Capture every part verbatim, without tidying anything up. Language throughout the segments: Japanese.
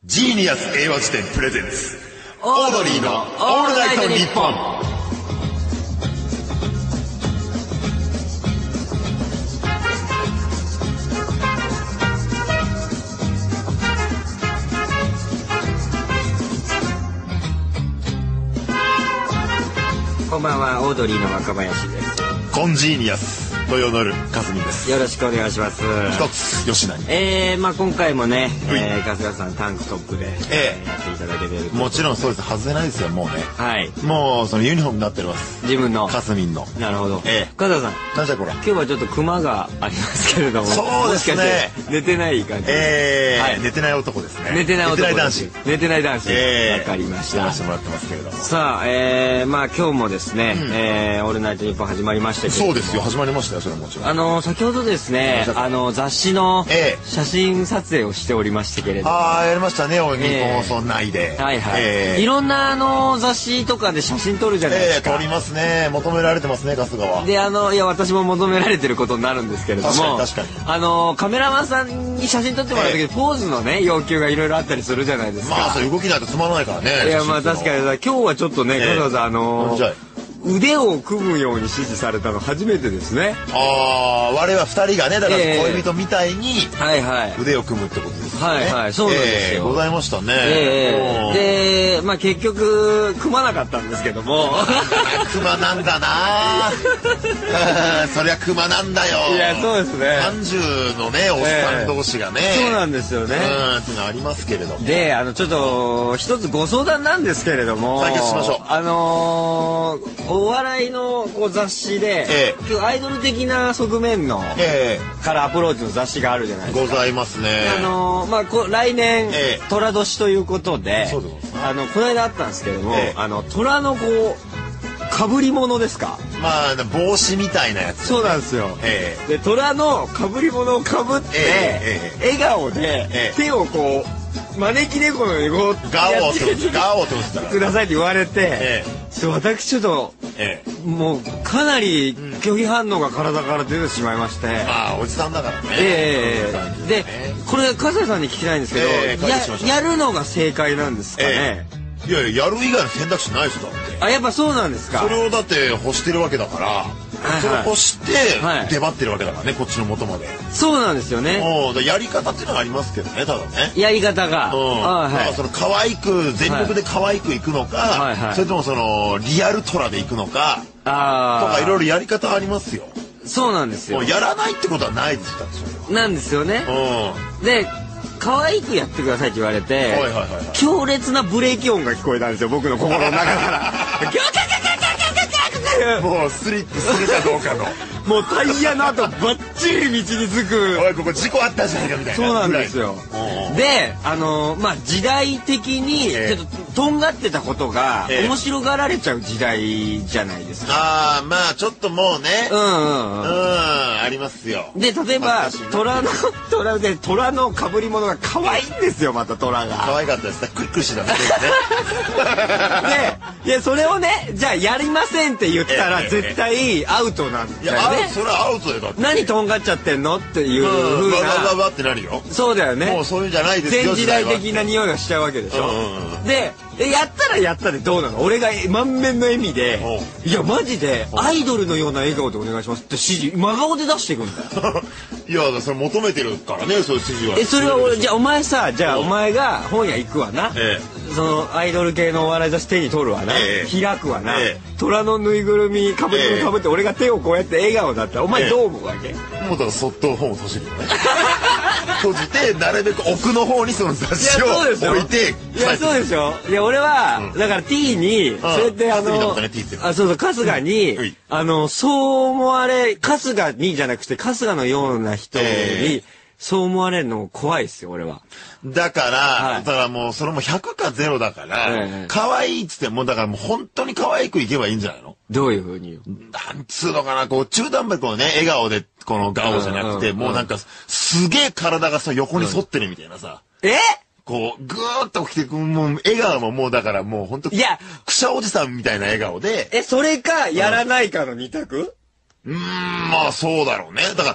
ジーニアス英和辞典プレゼンツオードリーのオールナイトニッポン。 こんばんは、オードリーの若林です。 コンジーニアス豊則かすみです。 よろしくお願いします。 一つ吉田にえー、まあ今回もね、えー、春日さんタンクトップで、えー、やっていただけてる。 もちろんそうです。外せないですよ、もうね。 はい。 もうそのユニフォームになってます。 自分のかすみんの。 なるほど。 えー、 春日さん。 なんじゃこら。 今日はちょっとクマがありますけれども。 そうですね。 寝てない感じ。 えー、 はい、 寝てない男ですね。 寝てない男。 寝てない男子。 寝てない男子。 えー、 わかりました。 やらせてもらってますけれども。 さあ、えー、まあ今日もですね、うん、えー、オールナイトニッポン始まりましたけど。 そうですよ、始まりましたよ、それはもちろん。 あの先ほどですね、あの雑誌の写真撮影をしておりましたけれども、 ああやりましたね、日本放送内で。 はいはい、えー、いろんなあの雑誌とかで写真撮るじゃないですか。 えー、撮りますね。求められてますね、春日は。 で、あのいや私も求められてることになるんですけれども、 確かに確かに。 あのカメラマンさんに写真撮ってもらう時にポーズのね要求がいろいろあったりするじゃないですか。 まあそう動きないとつまらないからね。 いやまあ確かに今日はちょっとね、えー、春日さんあのー腕を組むように指示されたの初めてですね。 ああ、我々二人がね、だから恋人みたいに腕を組むってことですね。 はいはい、そうなんですよ。 ございましたね。 えー、で、まあ結局組まなかったんですけども。 組まなんだな。そりゃ組まなんだよ。 いやそうですね。 さんじゅうのねおっさん同士がね。 そうなんですよね。 うんっていうのありますけれども。 で、あのちょっと一つご相談なんですけれども。 解決しましょう。 あのー。お笑いのこう雑誌で、ええ、アイドル的な側面の、ええ、からアプローチの雑誌があるじゃないですか。 ございますね。 あのー、まあこ来年、ええ、寅年ということで、 そうでございます。 あのこの間あったんですけれども、ええ、あの虎のこう被り物ですか。 まあ帽子みたいなやつ、ね。 そうなんですよ。ええ、で虎の被り物を被って、ええ、笑顔で、ええ、手をこう招き猫のようにこうガオーとガオーと打ったらくださいって言われて。ええ、私ちょっと、ええ、もうかなり拒否反応が体から出てしまいまして、うん、 まあおじさんだからね、 えー、でこれ笠井さんに聞きたいんですけど、えー、や, やるのが正解なんですかね。 えー、いやいややる以外の選択肢ないですだって。 あ、やっぱそうなんですか。 それをだって欲してるわけだから、はいはい、それを欲して出張ってるわけだからね、こっちの元まで。 そうなんですよね。 だやり方っていうのがありますけどね、ただね。 やり方が。 うん。あ、はい、その可愛く全力で可愛くいくのか、はいはいはい、それともそのリアルトラでいくのか、あとかいろいろやり方ありますよ。 そうなんですよ。 もうやらないってことはないですよ。 なんですよね。うん。で。可愛くやってくださいって言われて、はいはいはいはい、強烈なブレーキ音が聞こえたんですよ、僕の心の中からもうスリップするかどうかのもうタイヤの後バッチリ道につく。 おいここ事故あったじゃないかみたいな。 そうなんですよ。で、あのー、まあ時代的にちょっととんがってたことが面白がられちゃう時代じゃないですか。 ああ、まあちょっともうね、うんうんうん、うんありますよ。 で例えば虎の虎で虎の被り物が可愛いんですよ、また虎が。 可愛かったですね。クリクリしてたね。 で、でそれをね、じゃあやりませんって言ったら絶対アウトなんだよね。 いやそれはアウトだよ。 何とんがっちゃってんのっていう風な。 わわわわってなるよ。 そうだよね。 もうそういうんじゃないですよ。 全時代的な匂いがしちゃうわけでしょ。でやったらやったでどうなの。俺が満面の笑みで、いやマジでアイドルのような笑顔でお願いしますって指示真顔で出していくんだよ。 いやそれ求めてるからね、そういう指示は。 えそれは俺じゃあお前さ、じゃあお前が本屋行くわな、ええ、そのアイドル系のお笑い雑誌手に取るわな、ええ、開くわな、ええ、虎のぬいぐるみかぶり物かぶって、ええ、俺が手をこうやって笑顔だったらお前どう思うわけ。ええ、もうだからそっと本を閉じるよね。閉じてなるべく奥の方にその雑誌を置いて。 いやそうでしょ。いや俺は、うん、だから T に、うん、そうやってあの、ね、あそうそう春日に、うん、あのそう思われ春日にじゃなくて春日のような人に、えー、そう思われるの怖いですよ俺は。 だから、はい、だからもうそれもひゃくかゼロだから、えー、可愛いっつってもだからもう本当に可愛くいけばいいんじゃないの。 どういう風に。 なんつうのかな、こう中途半端にこうね笑顔でこの顔じゃなくて、うんうんうん、もうなんかすげえ体がさ横に反ってるみたいなさ。 うん、えこうぐーっと来てくもう笑顔ももうだからもう本当いやくしゃおじさんみたいな笑顔で。 えそれかやらないかの二択。 うーんまあそうだろうね。だから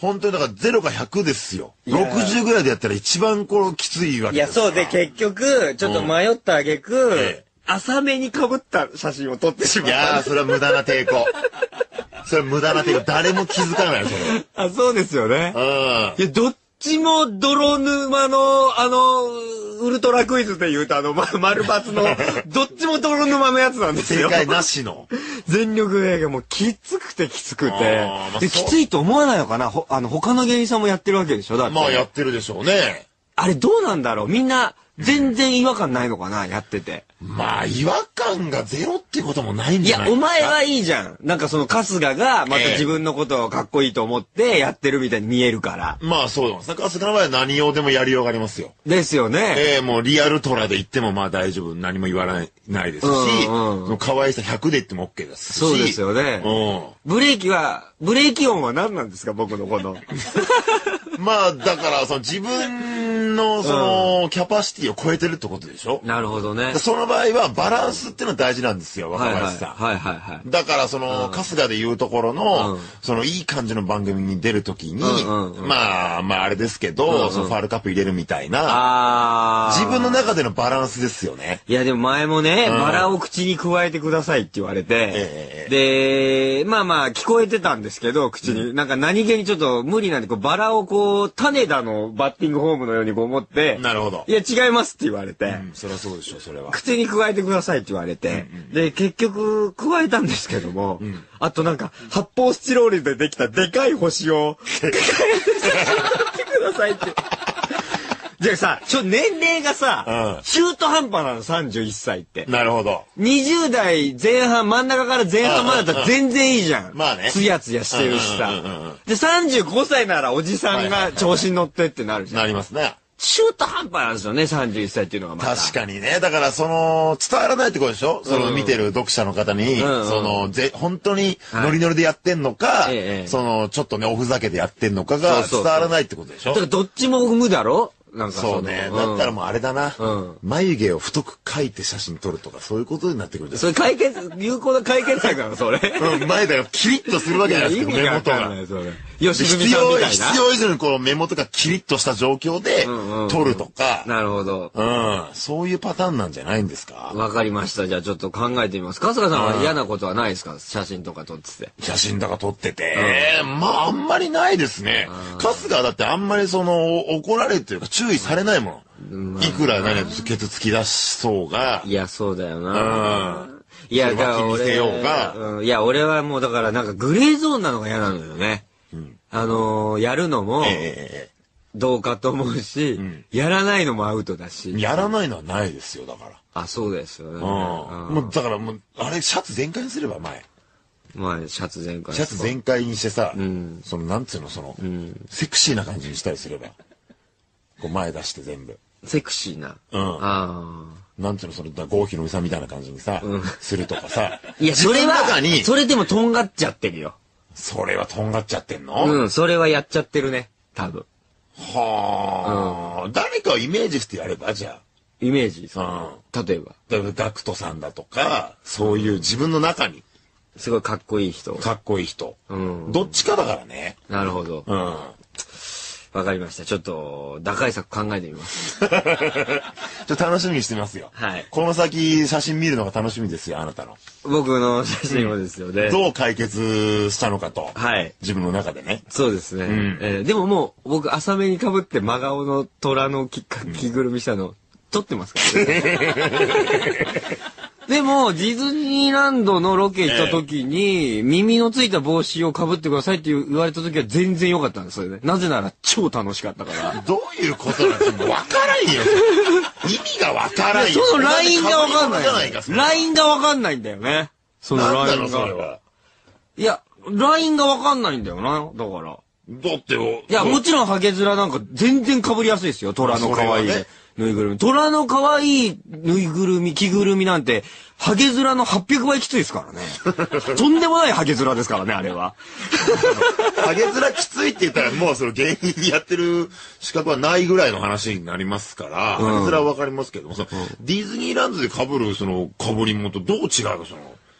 本当にだからゼロかひゃくですよ。ろくじゅうぐらいでやったら一番こうきついわけですから。 いや、そうで、結局、ちょっと迷った挙句、うんええ、浅めに被った写真を撮ってしまった。 いやー、それは無駄な抵抗。それは無駄な抵抗。誰も気づかないよ、それは。 あ、そうですよね。 うん。いや、どっちも泥沼の、あの、ウルトラクイズで言うと、あの、ま、丸抜の、どっちも泥沼のやつなんですよ。 正解なしの。 全力映画もきつくてきつくて。まあ、できついと思わないのかなほ、あの、他の芸人さんもやってるわけでしょだって。 まあ、やってるでしょうね。 あれどうなんだろうみんな、全然違和感ないのかなやってて。 まあ、違和感がゼロってこともないんじゃないですか。いや、お前はいいじゃん。なんかその春日がまた自分のことをかっこいいと思ってやってるみたいに見えるから。 えー、まあそうです。春日の場合は何用でもやりようがありますよ。 ですよね。 ええー、もうリアルトラで言ってもまあ大丈夫。何も言わないないですし、うんうん、可愛さひゃくで言っても OK ですし。 そうですよね。うん、ブレーキは、ブレーキ音は何なんですか僕のこの。 まあ、だから、その自分の、その、うん、キャパシティを超えてるってことでしょ？ なるほどね。 その場合は、バランスっていうのは大事なんですよ、若林さん。 はいはい、はいはいはい。 だから、その、うん、春日で言うところの、うん、その、いい感じの番組に出るときに、うんうんうん、まあ、まあ、あれですけど、うんうん、そのファールカップ入れるみたいな、あ自分の中でのバランスですよね。 いや、でも前もね、うん、バラを口に加えてくださいって言われて、えー、で、まあまあ、聞こえてたんですけど、口に、うん、なんか何気にちょっと無理なんで、こう、バラをこう、種だのバッティングフォームのようにこう思って、 なるほど。 いや違いますって言われて、うん、 そりゃそうでしょそれは。 口に加えてくださいって言われて、うんうん、で結局加えたんですけども、うん、あとなんか発泡スチロールでできたでかい星を加えてくださいって。じゃあさ、ちょ年齢がさ、うん、中途半端なのさんじゅういっさいって。 なるほど。 にじゅう代前半真ん中から前半までだったら全然いいじゃん。 まあね。 ツヤツヤしてるしさ。でさんじゅうごさいならおじさんが調子に乗ってってなるじゃん。 なりますね。 中途半端なんですよね、さんじゅういっさいっていうのがまた。 確かにね。だからその伝わらないってことでしょ、うん、その見てる読者の方に、うんうん、そのぜ本当にノリノリでやってんのか、はい、そのちょっとねおふざけでやってんのかが伝わらないってことでしょ。 だからどっちも無だろ。なんかそうね、うん。だったらもうあれだな、うん。眉毛を太く描いて写真撮るとかそういうことになってくるじゃん。 それ解決、有効な解決策なのそれ。 うん、前だよ。キリッとするわけじゃないですか、目元が。 吉住さんみたいな。 必要以上にこの目元がキリッとした状況で撮るとか。 うんうんうん、なるほど。 うん。そういうパターンなんじゃないんですか。 わかりました。じゃあちょっと考えてみます。春日さんは嫌なことはないですか、写真とか撮ってて。 写真とか撮ってて。うん、まああんまりないですね。春日だってあんまりその怒られるというか注意されないもん。まあ、いくら何やケツ突き出しそうが。 いや、そうだよな。 うん。 いや、だから俺、 うん、いや、俺はもうだからなんかグレーゾーンなのが嫌なのよね。うん、あのー、やるのも、えー、どうかと思うし、うん、やらないのもアウトだし。 やらないのはないですよ、だから。 あ、そうですよね。うん。 もうだからもう、あれ、シャツ全開にすれば前。 まあ、シャツ全開。 シャツ全開にしてさ、 うん、 その、なんつうの、その、うん、セクシーな感じにしたりすれば。こう前出して全部。 セクシーな。 うん。ああ。なんていうの、それ、郷ひろみさんみたいな感じにさ、うん、するとかさ。 いや、それは、それでもとんがっちゃってるよ。 それはとんがっちゃってんの？ うん、それはやっちゃってるね。多分。 はあ、うん。誰かをイメージしてやれば、じゃあ。 イメージですか、うん、例えば。 例えば、ガクトさんだとか、そういう自分の中に。 すごいかっこいい人。 かっこいい人。 うん。 どっちかだからね。 なるほど。 うん。 わかりました。ちょっと、打開策考えてみます。 ちょっと楽しみにしてますよ。 はい。 この先、写真見るのが楽しみですよ、あなたの。 僕の写真もですよね。 どう解決したのかと。 はい。 自分の中でね。 そうですね。うん、えー、でももう、僕、浅めに被って真顔の虎の着着ぐるみしたの、撮ってますからね。でも、ディズニーランドのロケ行った時に、ええ、耳のついた帽子をかぶってくださいって言われた時は全然良かったんですよね。なぜなら超楽しかったから。 どういうことなんですか？わからんよ。意味がわからんよ。 そのラインがわかんない。ラインがわかんないんだよね。そのラインが。 それは。 いや、ラインがわかんないんだよな。だから。 だってよ。 いや、もちろんハゲ面なんか全然被りやすいですよ。虎の可愛いぬいぐるみ。虎の可愛いぬいぐるみ、着ぐるみなんて、ハゲ面のはっぴゃくばいきついですからね。とんでもないハゲ面ですからね、あれは。 ハゲ面きついって言ったらもうその芸人にやってる資格はないぐらいの話になりますから、うん、ハゲ面はわかりますけども、その、うん、ディズニーランドで被るその被り物とどう違うのその。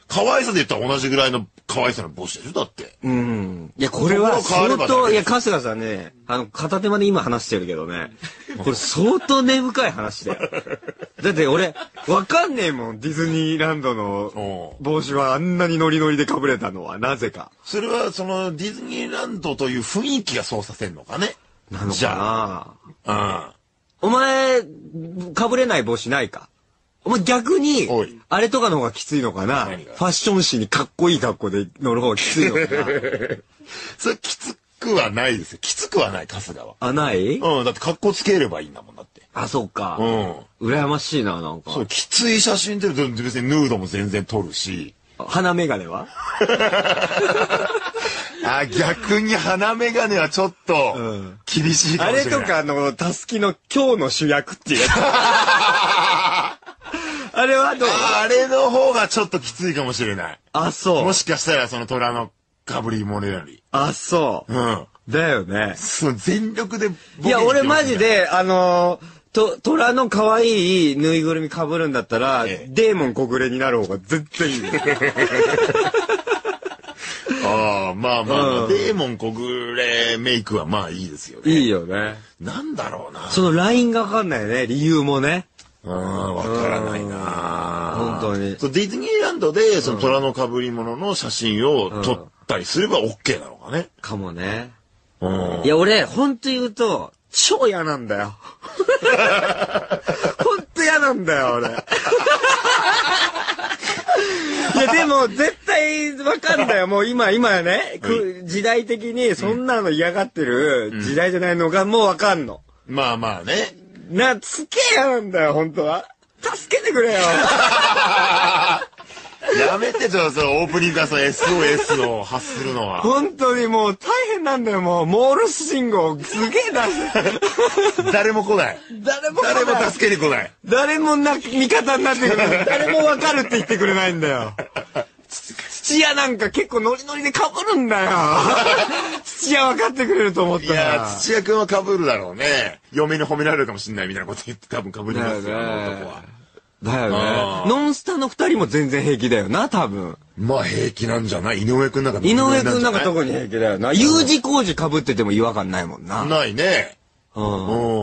可愛さで言ったら同じぐらいの可愛さの帽子でしょだって。 うん。いや、これは相当、いや、春日さんね、あの、片手まで今話してるけどね、これ相当根深い話だよ。だって俺、わかんねえもん、ディズニーランドの帽子はあんなにノリノリで被れたのは、なぜか。 それは、その、ディズニーランドという雰囲気がそうさせんのかね。 なのかな。 うん。お前、被れない帽子ないか？お前逆に、あれとかの方がきついのかな？ファッション誌にかっこいい格好で乗る方がきついのかな？ それきつくはないですよ。きつくはない、春日は。 あ、ない？ うん、だって格好つければいいんだもんだって。 あ、そうか。 うん。 羨ましいな、なんか。 そう、きつい写真撮ると別にヌードも全然撮るし。 鼻メガネはあ、逆に鼻メガネはちょっと、厳しいかもしれない。 あれとか、あの、たすきの今日の主役っていうやつ。あれはどう？ あれの方がちょっときついかもしれない。 あ、そう。 もしかしたらその虎のかぶり物より。 あ、そう。 うん。 だよね。 そう、全力で、 いや、俺マジで、あのー、と、虎の可愛いぬいぐるみ被るんだったら、ええ、デーモン小暮になる方が絶対いい。 ああ、まあまあ、まあ、うん、デーモン小暮メイクはまあいいですよね。 いいよね。 なんだろうな。 そのラインがわかんないよね、理由もね。 ああ、わからないな。 本当に。 そう、ディズニーランドで、その虎の被り物の写真を撮ったりすれば OK なのかね。 かもね。 うん。 いや、俺、ほんと言うと、超嫌なんだよ。ほんと嫌なんだよ、俺。いや、でも、絶対わかんだよ。もう今、今ね、時代的にそんなの嫌がってる時代じゃないのがもうわかんの。 まあまあね。 な、つけ嫌なんだよ、本当は。助けてくれよ。 やめてちょ、そのオープニングからその エスオーエス を発するのは。 本当にもう大変なんだよ、もう。モールス信号、すげえ出す。誰も来ない。 誰も来ない。 誰も助けに来ない。 誰もな、味方になってくれない。誰もわかるって言ってくれないんだよ。土屋なんか結構ノリノリで被るんだよ。土屋分かってくれると思ったら。 いや、土屋くんは被るだろうね。嫁に褒められるかもしれないみたいなこと言って多分被りますよ、あの男は。 だよね。ノンスタの二人も全然平気だよな、多分。 まあ平気なんじゃない？井上くんなんか井上くんなんか特に平気だよな。U 字工事被ってても違和感ないもんな。 ないね。 うん。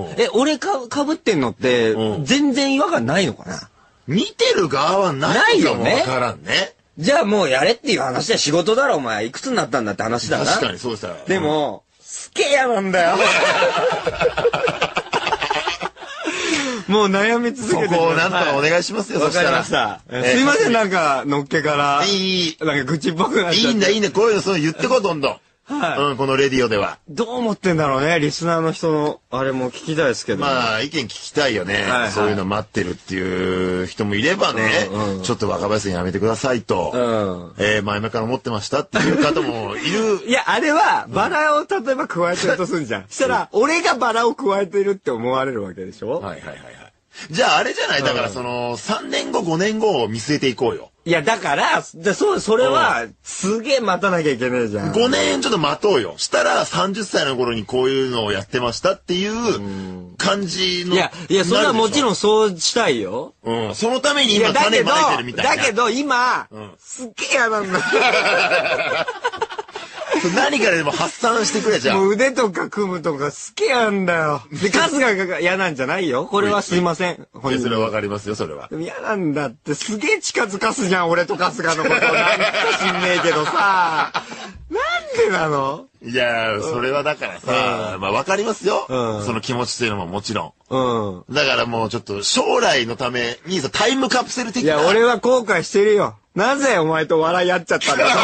え、俺か被ってんのって、全然違和感ないのかな？ 見てる側はないよね。わからんね。 じゃあもうやれっていう話だ。仕事だろ、お前。いくつになったんだって話だな。 確かにそうさ。 でも、すげえ嫌なんだよ。もう悩み続けてそこをなんとかお願いしますよ。 わかりました。すいません、なんか、のっけから。 いい。 なんか愚痴っぽくなっちゃって。 いいんだ、いいんだ。こういうのそう言ってこう、どんどん。はい。うん、このレディオでは。 どう思ってんだろうね、リスナーの人の、あれも聞きたいですけど。 まあ、意見聞きたいよね。そういうの待ってるっていう人もいればね、ちょっと若林さんやめてくださいと、えー、前々から思ってましたっていう方もいる。 いや、あれは、バラを例えば加えてるとすんじゃん。したら、俺がバラを加えてるって思われるわけでしょ？ はいはいはいはい。じゃああれじゃない？だからその、さんねんご、ごねんごを見据えていこうよ。 いや、だから、じゃそう、それは、すげえ待たなきゃいけないじゃん。 ごねんちょっと待とうよ。したら、さんじゅっさいの頃にこういうのをやってましたっていう感じの。 いや、いや、それはもちろんそうしたいよ。 うん。そのために今種まいてるみたいな。 だけど、今、すっげえ嫌なんだ。 何からでも発散してくれじゃん。 もう腕とか組むとか好きなんだよ。で、春日が嫌なんじゃないよ。これはすいません。 それはわかりますよ、それは。 でも嫌なんだって、すげえ近づかすじゃん、俺と春日のこと。なんか知んねえけどさ。なんでなの？ いやー、それはだからさ、まあわかりますよ。その気持ちというのももちろん。うん。だからもうちょっと将来のためにさ、タイムカプセル的な。 いや、俺は後悔してるよ。なぜお前と笑い合っちゃったんだろう。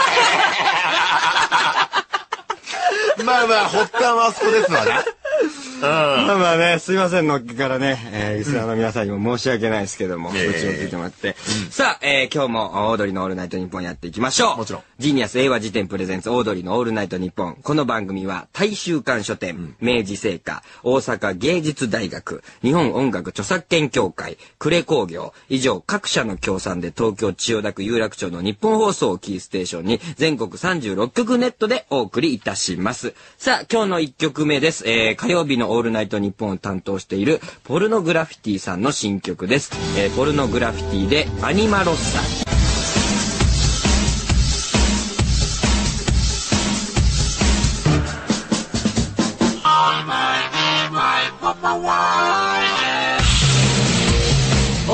まあまあ、発端はあそこですわな。 うん、まあまあね、すいません、のっけからね、えー、リスナーの皆さんにも申し訳ないですけども、愚痴を聞いてもらって。うん、さあ、えー、今日もオードリーのオールナイトニッポンやっていきましょう。 もちろん。 ジーニアス英和辞典プレゼンツオードリーのオールナイトニッポン。この番組は、大衆館書店、うん、明治製菓、大阪芸術大学、日本音楽著作権協会、呉工業、以上各社の協賛で東京千代田区有楽町の日本放送をキーステーションに全国さんじゅうろっきょくネットでお送りいたします。さあ、今日のいっきょくめです。えー、火曜日のオールナイトニッポンを担当しているポルノグラフィティさんの新曲です。えー、ポルノグラフィティでアニマロッサ。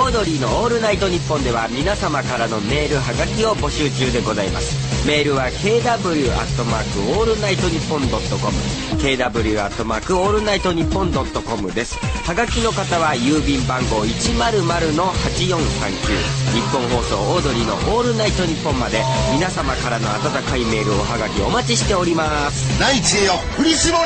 ードリーのオールナイトニッポンでは皆様からのメールはがきを募集中でございます。メールは ケーダブリュー アットマークオールナイトニッポンドットコム ケーダブリュー アットマークオールナイトニッポンドットコム です。はがきの方は郵便番号 いちまるまるのはちよんさんきゅう 日本放送オードリーのオールナイトニッポンまで皆様からの温かいメールをはがきお待ちしております。 大地へよ振り絞れ。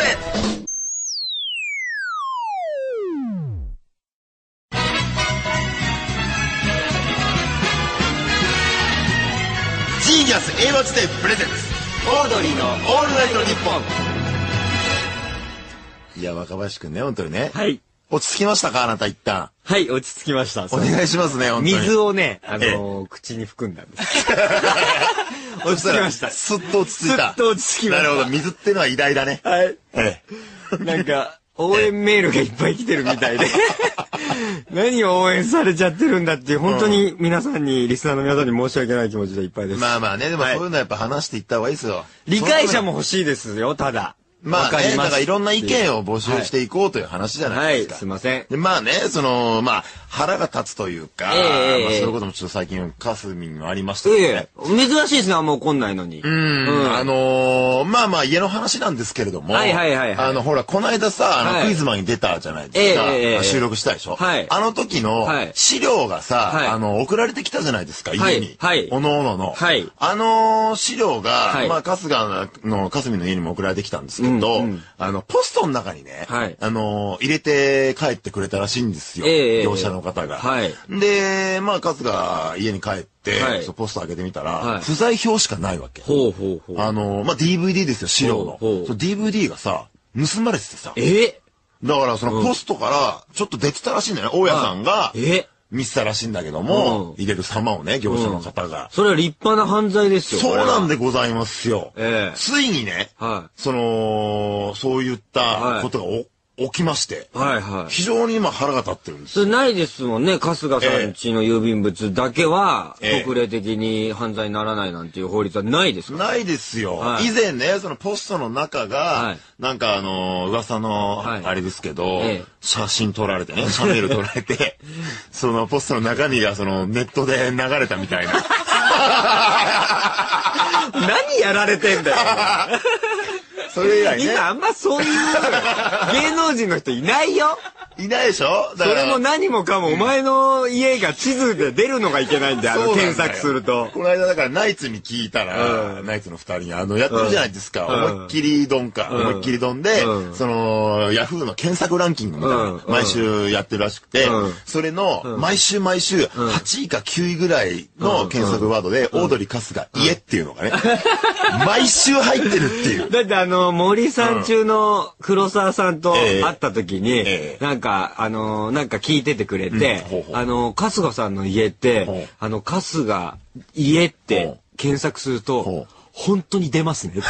ジーニアス英語辞典プレゼンツオードリーのオールナイトニッポン。 いや、若林くんね、本当にね。 はい。 落ち着きましたか、あなた一旦。 はい、落ち着きました。 お願いしますね、本当に。 水をね、あのー、口に含んだんです。落ち着きました。 すっと落ち着いた。 すっと落ち着きました。 なるほど、水ってのは偉大だね。 はい。ええ。なんか、応援メールがいっぱい来てるみたいで。何を応援されちゃってるんだっていう、本当に皆さんに、リスナーの皆さんに申し訳ない気持ちでいっぱいです。 まあまあね、でもそういうのはやっぱ話していった方がいいですよ。 理解者も欲しいですよ、ただ。 まあね、だからいろんな意見を募集していこうという話じゃないですか。 はい、すいません。 で、まあね、その、まあ、腹が立つというか、えー、まあそういうこともちょっと最近、かすみにもありましたね。ええー、珍しいですね、あんま怒んないのに。 うん、うん、あのー、まあまあ家の話なんですけれども、 はいはいはい、はい、 あの、ほら、この間さ、あの、はい、クイズマンに出たじゃないですか。えー、収録したでしょ。はい。あの時の資料がさ、はい、あの、送られてきたじゃないですか、家に。はい。おのおのの。はい。あの資料が、はい、まあ、春日の、かすみの家にも送られてきたんですけど、うんうん、あの、ポストの中にね、はい、あのー、入れて帰ってくれたらしいんですよ。えー、業者の方が。はい、で、まあ、春日家に帰って、はい、そうポスト開けてみたら、はい、不在表しかないわけ。ほうほうほう。あのー、まあ、ディーブイディー ですよ、資料の。ほうほう。そ ディーブイディー がさ、盗まれててさ。えー、だからそのポストからちょっと出てたらしいんだよね、大家さんが。えー見せたらしいんだけども、うん、入れる様をね、業者の方が、うん。それは立派な犯罪ですよ。 そうなんでございますよ。えー、ついにね、はい、その、そういったことがお、はい起きまして、はいはい、非常に今腹が立ってるんです。 それないですもんね。春日さんちの郵便物だけは、えー、特例的に犯罪にならないなんていう法律はないですか？ ないですよ。はい、以前ね、そのポストの中が、はい、なんかあのー、噂のあれですけど、はいえー、写真撮られてね、シャネル撮られて、そのポストの中身がそのネットで流れたみたいな。 何やられてんだよ。 それ以来ね。 今あんまそういう芸能人の人いないよ。 いないでしょ。 それも何もかもお前の家が地図で出るのがいけないんだよ、あの検索すると。 この間だからナイツに聞いたら、うん、ナイツの二人にあのやってるじゃないですか、うん、思いっきりドンか、うん、思いっきりドンで、うん、そのヤフーの検索ランキングみたいな、うん、毎週やってるらしくて、うん、それの毎週毎週はちいかきゅういぐらいの検索ワードで、うん、オードリー春日家っていうのがね、毎週入ってるっていう。 だってあの森さん中の黒沢さんと会った時に、えー、なんかあのなんか聞いててくれて、うん、ほうほうあの春日さんの家って、あの春日家って検索すると本当に出ますね。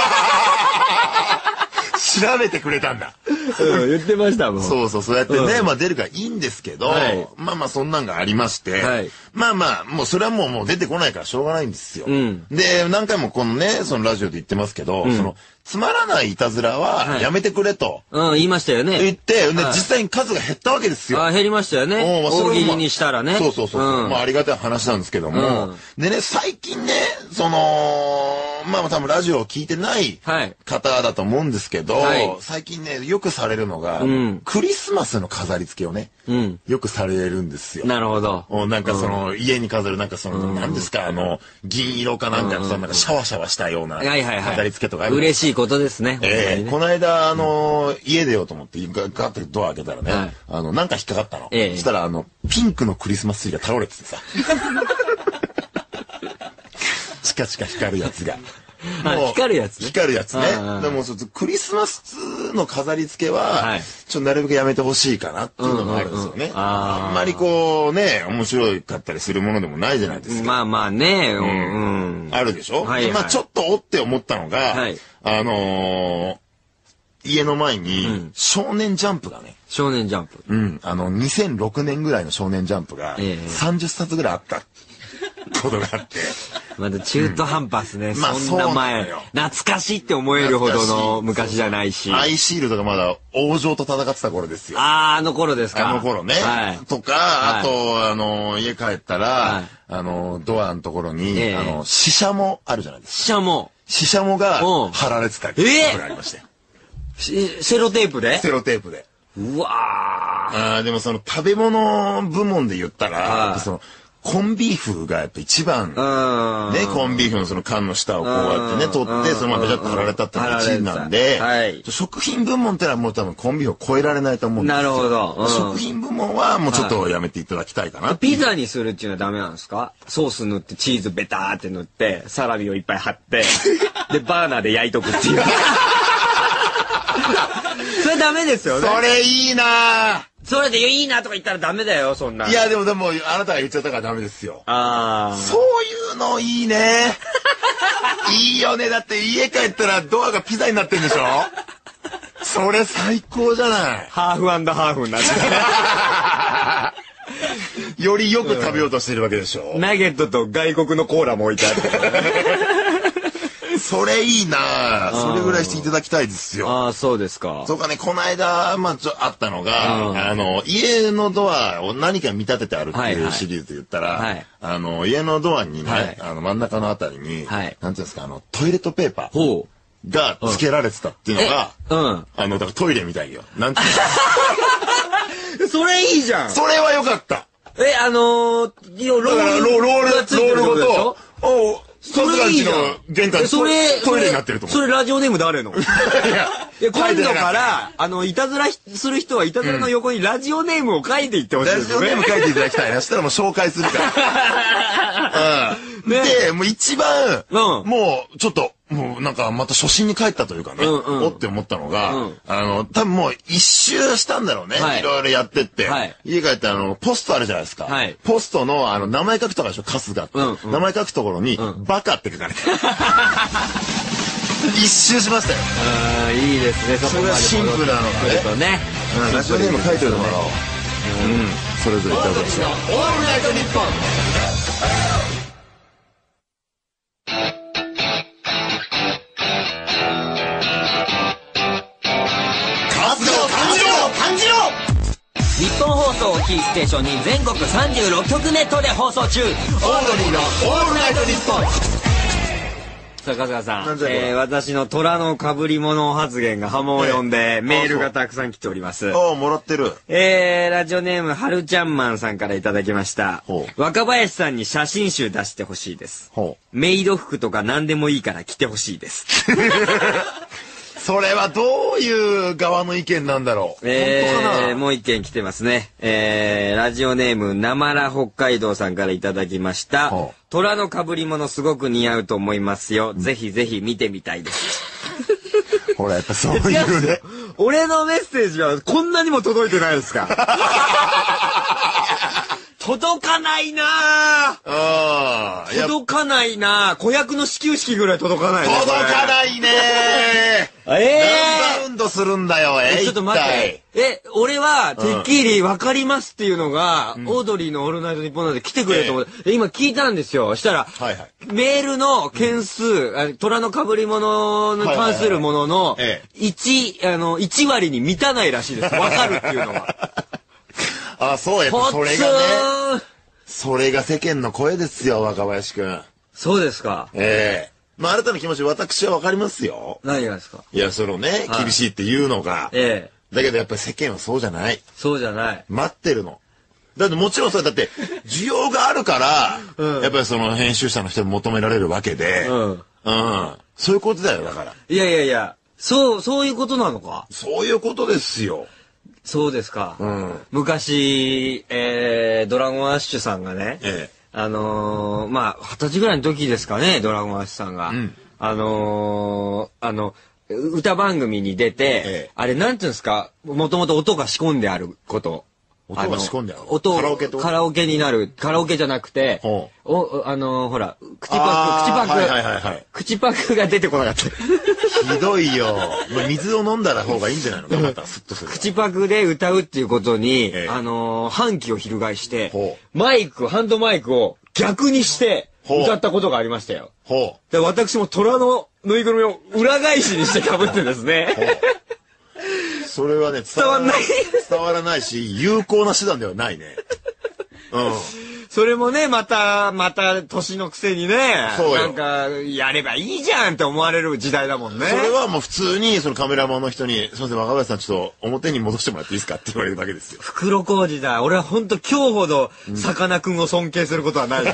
調べてくれたんだ。 うん、言ってましたもん。 そうそう、そうやってね、うん、まあ出るからいいんですけど、はい、まあまあそんなんがありまして、はい、まあまあ、もうそれはもうもう出てこないからしょうがないんですよ。うん、で、何回もこのね、そのラジオで言ってますけど、うん、その、つまらないいたずらはやめてくれと。 はい、うん、言いましたよね。 言って、で、はい、実際に数が減ったわけですよ。 あ、減りましたよね。まあ、大喜利にしたらね。 そうそうそう。うん、まあありがたい話なんですけども、うん、でね、最近ね、その、まあ多分ラジオを聞いてない方だと思うんですけど、はい、最近ね、よくされるのが、うん、クリスマスの飾り付けをね、うん、よくされるんですよ。 なるほど。 なんかその、うん、家に飾るなんかその、何、うん、ですか、あの、銀色かなんか、うん、そのなんかシャワシャワしたような飾り付けとかある、 はいはいはい、嬉しいことですね。 えーね、この間、あの、うん、家出ようと思って、ガーってドア開けたらね、はい、あの、なんか引っかかったの。えー、そしたら、あの、ピンクのクリスマスツリーが倒れててさ。チカチカ光るやつが。 光るやつね。 光るやつね。でも、クリスマスの飾り付けは、はい、ちょっとなるべくやめてほしいかなっていうのがあるんですよね。うんうんうん、あ, あんまりこうね、面白かったりするものでもないじゃないですか。 まあまあね、 うんうん、あるでしょ、はいはい、まあちょっとおって思ったのが、はい、あのー、家の前に、少年ジャンプがね。 少年ジャンプ。 うん。あの、にせんろくねんぐらいの少年ジャンプが、さんじゅっさつぐらいあった。 ことがあって。 まだ中途半端っすね。そんな前、懐かしいって思えるほどの昔じゃないし。 アイシールドがまだ王城と戦ってた頃ですよ。 ああ、あの頃ですか。 あの頃ね。とか、あと、あの、家帰ったら、あの、ドアのところに、あの、シシャモあるじゃないですか。 シシャモ。 シシャモが貼られてたことがありまして。 セロテープで？ セロテープで。 うわああ、でもその食べ物部門で言ったら、その、コンビーフがやっぱ一番、ね、コンビーフのその缶の下をこうやってね、取って、そのままベチャッと貼られたってのがいちいなんで、食品部門ってのはもう多分コンビーフを超えられないと思うんですよ。 なるほど。 食品部門はもうちょっとやめていただきたいかな。 ピザにするっていうのはダメなんですか？ソース塗ってチーズベターって塗って、サラミをいっぱい貼って、で、バーナーで焼いとくっていう。それダメですよね。 それいいなそれでいいなとか言ったらダメだよ、そんな。 いや、でもでも、あなたが言っちゃったからダメですよ。 ああ。 そういうのいいね。いいよね。だって家帰ったらドアがピザになってんでしょ？それ最高じゃない。 ハーフ&ハーフになってよりよく食べようとしてるわけでしょ。 ナゲットと外国のコーラも置いてある。 それいいなそれぐらいしていただきたいですよ。 ああ、そうですか。 そうかね、この間、まあ、ちょ、あったのが、あの、家のドアを何か見立ててあるっていうシリーズで言ったら、はいはい、あの、家のドアにね、はい、あの、真ん中のあたりに、はい、なんていうんですか、あの、トイレットペーパーが付けられてたっていうのが、うん、あの、だからトイレみたいよ。なんていうそれいいじゃん。 それはよかった。 え、あのー、ロール、 ロール、ロールごと、おそれいいじゃん。 玄関それトイレになってると思う。 それラジオネーム誰の？いや、今度からあのいたずらする人はいたずらの横にラジオネームを書いていってほしいですね。 ラジオネーム書いていただきたいな。そしたらもう紹介するから。うん。で、もう一番もうちょっともうなんかまた初心に帰ったというかね、おって思ったのが、あの多分もう一周したんだろうね。いろいろやってって、家帰ってあのポストあるじゃないですか。ポストのあの名前書くとかでしょ、春日って。名前書くところにバカって書かれてる。一周しましたよ。 ああ、いいですね。 それがシンプルなのがね。ラジオネーム書いておいてもらおう。うん。それぞれいただきましょう。オールナイトニッポン。 日本放送をキーステーションに全国さんじゅうろっきょくネットで放送中。オードリーのオールナイトニッポン。さあ春日さん、えー、私の虎の被り物発言が波紋を呼んで、メールがたくさん来ております。 ああ、もらってる。 えー、ラジオネームはるちゃんマンさんからいただきました。若林さんに写真集出してほしいです。メイド服とか何でもいいから着てほしいです。 それはどういう側の意見なんだろう。 えー、本当かな。もう一件来てますね。えー、ラジオネームなまら北海道さんからいただきました。虎の被り物すごく似合うと思いますよ。ぜひぜひ見てみたいです。 ほらやっぱそういうね。 俺のメッセージはこんなにも届いてないですか。届かないなあ。届かないなあ。子役の始球式ぐらい届かないね。 届かないねー。ええー。何バウンドするんだよ、えー、 ちょっと待って。え、俺は、てっきり分かりますっていうのが、うん、オードリーのオールナイトニッポンなんで来てくれと思って、えー、今聞いたんですよ。したら、はいはい、メールの件数、うん、虎の被り物に関するものの、いち、あの、いち割に満たないらしいです。分かるっていうのは。 あ、そうやっぱそれがね。それが世間の声ですよ、若林くん。 そうですか。 ええー。まあ、あなたの気持ち、私はわかりますよ。 何がですか？ いや、そのね、厳しいっていうのが。ええー。だけどやっぱり世間はそうじゃない。 そうじゃない。 待ってるの。だってもちろんそれだって、需要があるから、うん、やっぱりその編集者の人に求められるわけで。うん。うん。そういうことだよ、だから。 いやいやいや、そう、そういうことなのか。 そういうことですよ。 そうですか。うん、昔、えー、ドラゴンアッシュさんがね、ええ、あのー、まあ、二十歳ぐらいの時ですかね、ドラゴンアッシュさんが。うん、あのー、あの、歌番組に出て、ええ、あれ、なんていうんですか、もともと音が仕込んであること。 音が仕込んである音、カラオケとカラオケになる。カラオケじゃなくて、お、あのー、ほら、口パク、口パク、はいはいはいはい、口パクが出てこなかった。 ひどいよ。水を飲んだら方がいいんじゃないのか、また、スッとする。 口パクで歌うっていうことに、ええ、あのー、反旗を翻して、マイク、ハンドマイクを逆にして、 歌ったことがありましたよ。 ほう。で、私も虎のぬいぐるみを裏返しにして被ってですね。 それはね、 伝わらない。 伝わらないし、有効な手段ではないね。うん。 それもね、また、また、年のくせにね、 そうよ。 なんか、やればいいじゃんって思われる時代だもんね。 それはもう普通に、そのカメラマンの人に、すいません、若林さんちょっと表に戻してもらっていいですかって言われるだけですよ。 袋小路だ。俺はほんと今日ほど、さかなクンを尊敬することはないね。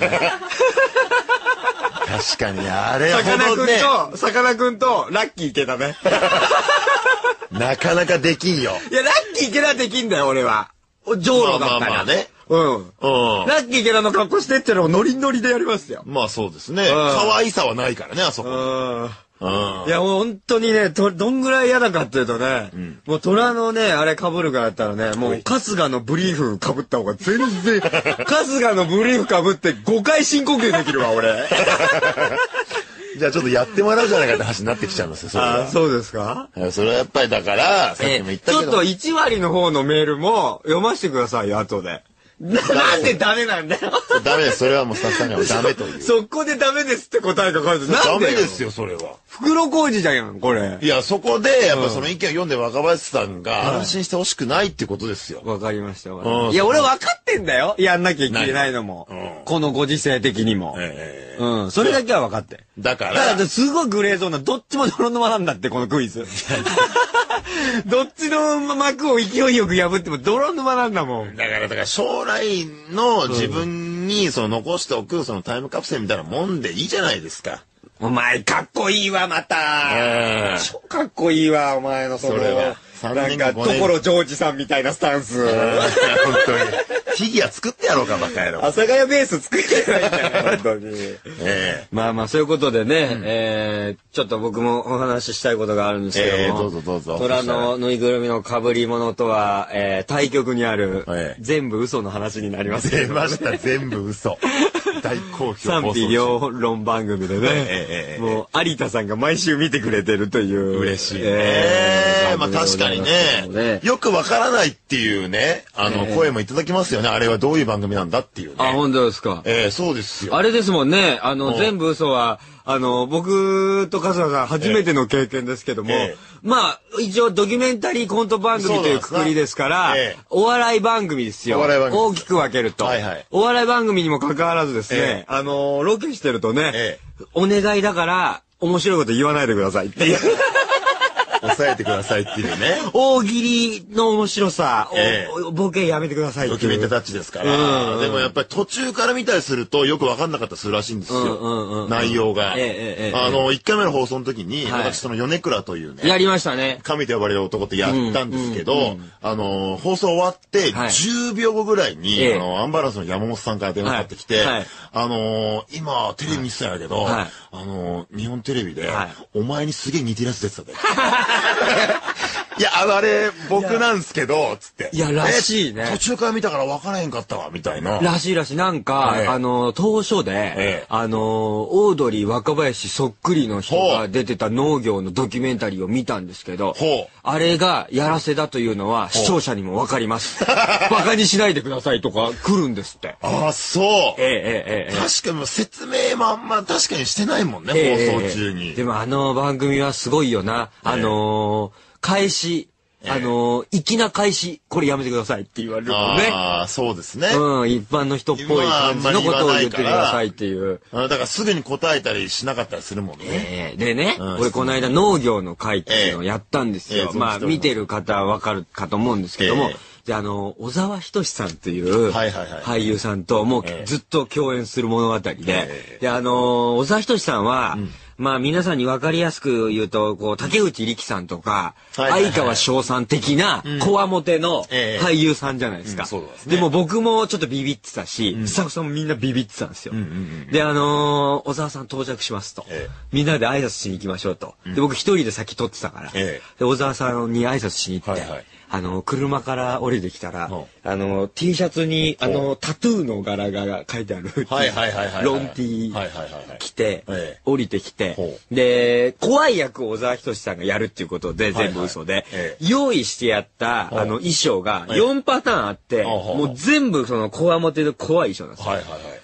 確かに、あれほどね。さかなクンと、さかなクンと、ラッキー池田ね。 なかなかできんよ。 いや、ラッキー池田できんだよ、俺は。ジョーロだったら。まあまあね。うん。うん。ラッキー池田の格好してってのをノリノリでやりますよ。 まあそうですね。可愛さはないからね、あそこ。うん。 いや、もう本当にね、と、どんぐらい嫌だかっていうとね、うん、もう虎のね、あれ被るからだったらね、もう春日のブリーフ被った方が全然、春日のブリーフ被ってごかい深呼吸できるわ、俺。 じゃあちょっとやってもらうじゃないかって話になってきちゃうんですよ、それは。 あ、そうですか？ それはやっぱりだから、さっきも言ったけど。 ちょっといち割の方のメールも読ませてくださいよ、後で。な、なんでダメなんだよ。 ダメです。それはもうスタッフさんにはダメという。 そこでダメですって答えが書かれてる。 ダメですよ、それは。 袋小路じゃん、これ。 いや、そこで、やっぱその意見を読んで若林さんが安心してほしくないってことですよ。 わかりました。いや、俺分かってんだよ。やんなきゃいけないのも。このご時世的にも。うん。それだけは分かって。 だから。 だからすごいグレーゾーンな、どっちも泥沼なんだって、このクイズ。どっちの幕を勢いよく破っても泥沼なんだもん。 だから、だから将来の自分にその残しておくそのタイムカプセルみたいなもんでいいじゃないですか。 お前かっこいいわ、また。超かっこいいわ、お前のその。それは。なんか、所ジョージさんみたいなスタンス。 本当に。フィギュア作ってやろうか、バカ野郎。 阿佐ヶ谷ベース作ってないんだよ、本当に。ええ。まあまあ、そういうことでね、うん、えー、ちょっと僕もお話ししたいことがあるんですけども。えー、どうぞどうぞ。虎のぬいぐるみの被り物とは、えー、対局にある、えー、全部嘘の話になりますけど、 出ました、全部嘘。大好評。 賛否両論番組でね、えー、もう有田さんが毎週見てくれてるという。 嬉しいね。えー、まあ確かにね、よくわからないっていうね、あの、声もいただきますよね。あれはどういう番組なんだっていうね。 あ、本当ですか。 ええ、そうですよ。 あれですもんね、あの、全部嘘は、あの、僕と春日さん初めての経験ですけども、ええ、まあ、一応ドキュメンタリーコント番組というくくりですから、ええ、お笑い番組ですよ。お笑い番組。大きく分けると。はいはい。お笑い番組にもかかわらずですね、ええ、あの、ロケしてるとね、ええ、お願いだから、面白いこと言わないでくださいっていう。 抑えてくださいっていうね。 大喜利の面白さ、ええ、ボケやめてくださいっていう。 ドキュメンタタッチですから。うんうん、でもやっぱり途中から見たりするとよく分かんなかったりするらしいんですよ。うんうんうん、内容が。えええ、あの、いっかいめの放送の時に、はい、私その米倉というね。 やりましたね。 神と呼ばれる男ってやったんですけど、うんうんうん、あの、放送終わってじゅうびょうごぐらいに、はい、あの、アンバランスの山本さんから電話かかってきて、はいはい、あの、今テレビ見てたんやけど、はい、あの、日本テレビで、はい、お前にすげえ似てるやつ出てたで。いや、あれ、僕なんすけど、つって。 いや、らしいね。 途中から見たから分からへんかったわ、みたいな。 らしいらしい。なんか、ええ、あの、当初で、ええ、あの、オードリー若林そっくりの人が出てた農業のドキュメンタリーを見たんですけど、あれがやらせだというのは視聴者にも分かります。バカにしないでくださいとか来るんですって。 ああ、そう。ええ、ええ、ええ。確かに説明もあんま確かにしてないもんね、ええ、放送中に。 でもあの番組はすごいよな。あのー、開始、あのー、粋な開始、これやめてくださいって言われるもんね。 ああ、そうですね。 うん、一般の人っぽい感じのことを言ってくださいっていう。 だからすぐに答えたりしなかったりするもんね。 えー、でね、うん、俺この間農業の会っていうのをやったんですよ。えーえー、まあ、見てる方はわかるかと思うんですけども、えーで、あの、小沢仁志さんという俳優さんともうずっと共演する物語で、えー、で、あの、小沢仁志さんは、うん、まあ皆さんに分かりやすく言うと、こう、竹内力さんとか、相川翔さん的な、こわもての俳優さんじゃないですか。でも僕もちょっとビビってたし、スタッフさんもみんなビビってたんですよ。で、あのー、小沢さん到着しますと。えー、みんなで挨拶しに行きましょうと。で、僕一人で先撮ってたから、えー、で、小沢さんに挨拶しに行って、はいはい、あの、車から降りてきたら、あの、T シャツに、あの、タトゥーの柄が書いてある、ロン T 着て、降りてきて、で、怖い役を小沢仁志さんがやるっていうことで、全部嘘で、用意してやった、あの、衣装がよんパターンあって、もう全部その、こわもての怖い衣装なんですよ。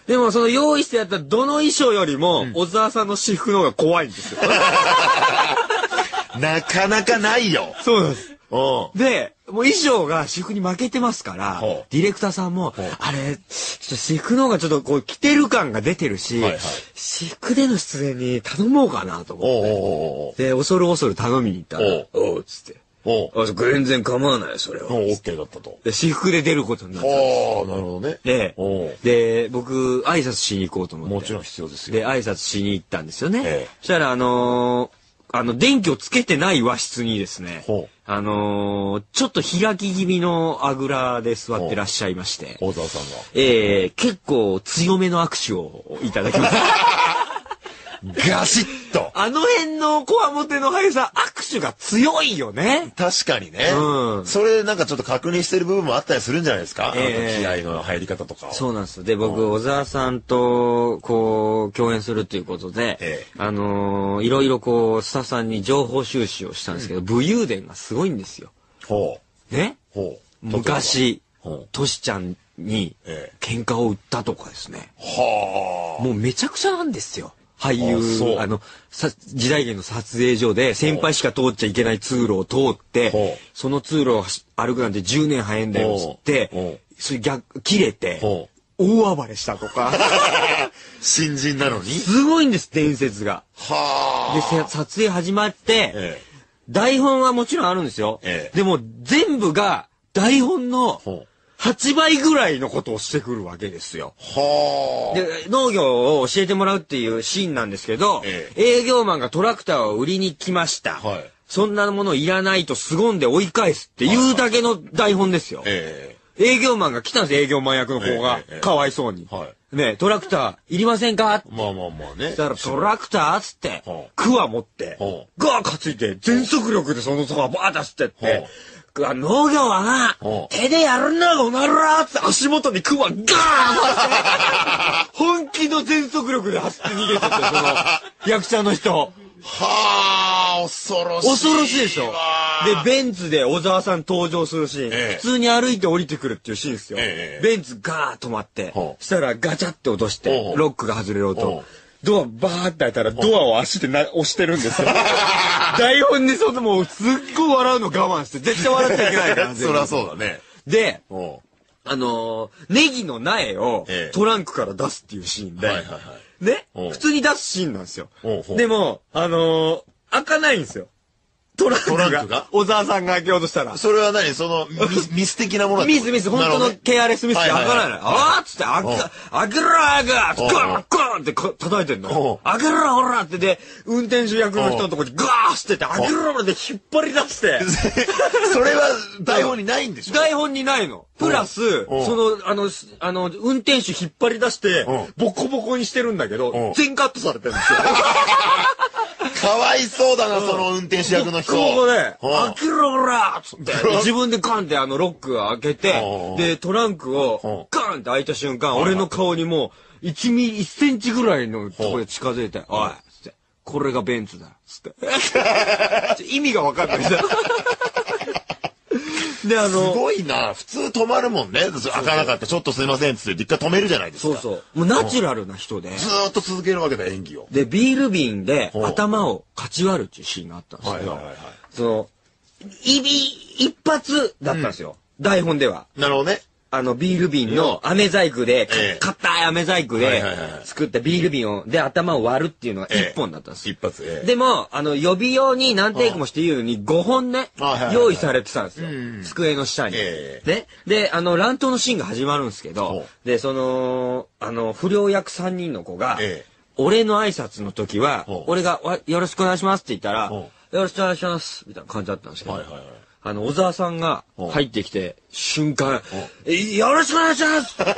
でもその用意してやったどの衣装よりも、小沢さんの私服の方が怖いんですよ。 なかなかないよ。 そうなんです。で、もう衣装が私服に負けてますから、ディレクターさんも、あれ、ちょっと私服の方がちょっとこう着てる感が出てるし、はいはい、私服での出演に頼もうかなと思って。で、恐る恐る頼みに行ったら、おうっつって。お全然構わないよ、それは。 オッケーだったと。 で、私服で出ることになったんですよ。 ああ、なるほどね。 で、で、僕、挨拶しに行こうと思って。 もちろん必要ですよ。 で、挨拶しに行ったんですよね。ええ、そしたら、あのー、あの、電気をつけてない和室にですね、あのー、ちょっと開き気味のあぐらで座ってらっしゃいまして。 大沢さんが。 ええー、結構強めの握手をいただきました。 ガシッと。 あの辺のこわもての俳優さん、握手が強いよね。 確かにね。うん。それなんかちょっと確認してる部分もあったりするんじゃないですか、えー、気合の入り方とかを。 そうなんです。で、僕、小沢さんと、こう、共演するということで、えー、あのー、いろいろこう、スタッフさんに情報収集をしたんですけど、うん、武勇伝がすごいんですよ。 ほう。ねほう。 昔、トシちゃんに喧嘩を売ったとかですね。 はあ。 もうめちゃくちゃなんですよ。俳優、あの、さ、時代劇の撮影所で先輩しか通っちゃいけない通路を通って、その通路を歩くなんてじゅうねん早いんだよっつって、それ逆、切れて、大暴れしたとか。 新人なのにすごいんです、伝説が。 はあ。で、撮影始まって、ええ、台本はもちろんあるんですよ。ええ、でも、全部が台本の、はちばいぐらいのことをしてくるわけですよ。 はあ。で、農業を教えてもらうっていうシーンなんですけど、ええ、営業マンがトラクターを売りに来ました。はい、そんなものいらないと凄んで追い返すっていうだけの台本ですよ。ええ、営業マンが来たんです、営業マン役の方が。ええ、かわいそうに。はい、ねトラクターいりませんかまあまあまあね。 そしたらトラクターっつって、クワ持って、ガー担いで全速力でそのそばバーッ出してって、農業はな、手でやるんだこならって足元にクワガーン本気の全速力で走って逃げてて、その役者の人。 はあ、恐ろしい。 恐ろしいでしょ。で、ベンツで小沢さん登場するシーン、ええ、普通に歩いて降りてくるっていうシーンですよ。ええ、ベンツガーッ止まって、したらガチャって落として、ロックが外れる音。ドアバーって開いたらドアを足でな押してるんですよ。台本にそのもうすっごい笑うの我慢して絶対笑っちゃいけないから。 そりゃそうだね。 で、あのー、ネギの苗をトランクから出すっていうシーンで、ね、普通に出すシーンなんですよ。でも、あのー、開かないんですよ。トランクが。トランクが小沢さんが開けようとしたら。 それは何そのミス、ミス的なものミスミス、本当のケアレスミスで開かないの。あーっつって開け、開けろ開けろゴンゴンって叩いてんの。開けろほらってで、運転手役の人のとこにガーしてて、開けろほらで引っ張り出して。 それは台本にないんでしょ台本にないの。プラス、その、あの、あの、運転手引っ張り出して、ボコボコにしてるんだけど、全カットされてるんですよ。 かわいそうだな、その運転手役の人。 ここで、開けろほらつって、自分でカンってあのロックを開けて、で、トランクをガンって開いた瞬間、俺の顔にもう、いちミリ、いちセンチぐらいのところで近づいて、おいつって、これがベンツだつって。意味がわかんないじゃん。 で、あの、すごいな。普通止まるもんね。開かなかった。ちょっとすいませんっつって一回止めるじゃないですか。そうそう。もうナチュラルな人で。 ずーっと続けるわけだ、演技を。 で、ビール瓶で頭をかち割るっていうシーンがあったんですけど、その、いび、一発だったんですよ。台本では。 なるほどね。 あの、ビール瓶の飴細工で、硬い飴細工で作ったビール瓶を、で、頭を割るっていうのが一本だったんです。 一発。 でも、あの、予備用に何テイクもして言うのにごほんね、用意されてたんですよ。机の下に。ね。で、あの、乱闘のシーンが始まるんですけど、で、その、あの、不良役さんにんの子が、俺の挨拶の時は、俺が、よろしくお願いしますって言ったら、よろしくお願いします、みたいな感じだったんですけど、あの、小沢さんが入ってきて、瞬間、よろしくお願いしますって。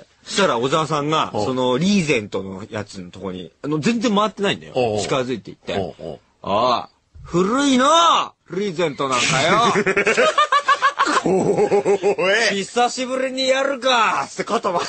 そしたら小沢さんが、その、リーゼントのやつのとこに、あの、全然回ってないんだよ。近づいていって。ああ、古いなリーゼントなんかよ。 怖え。 久しぶりにやるかって肩回って。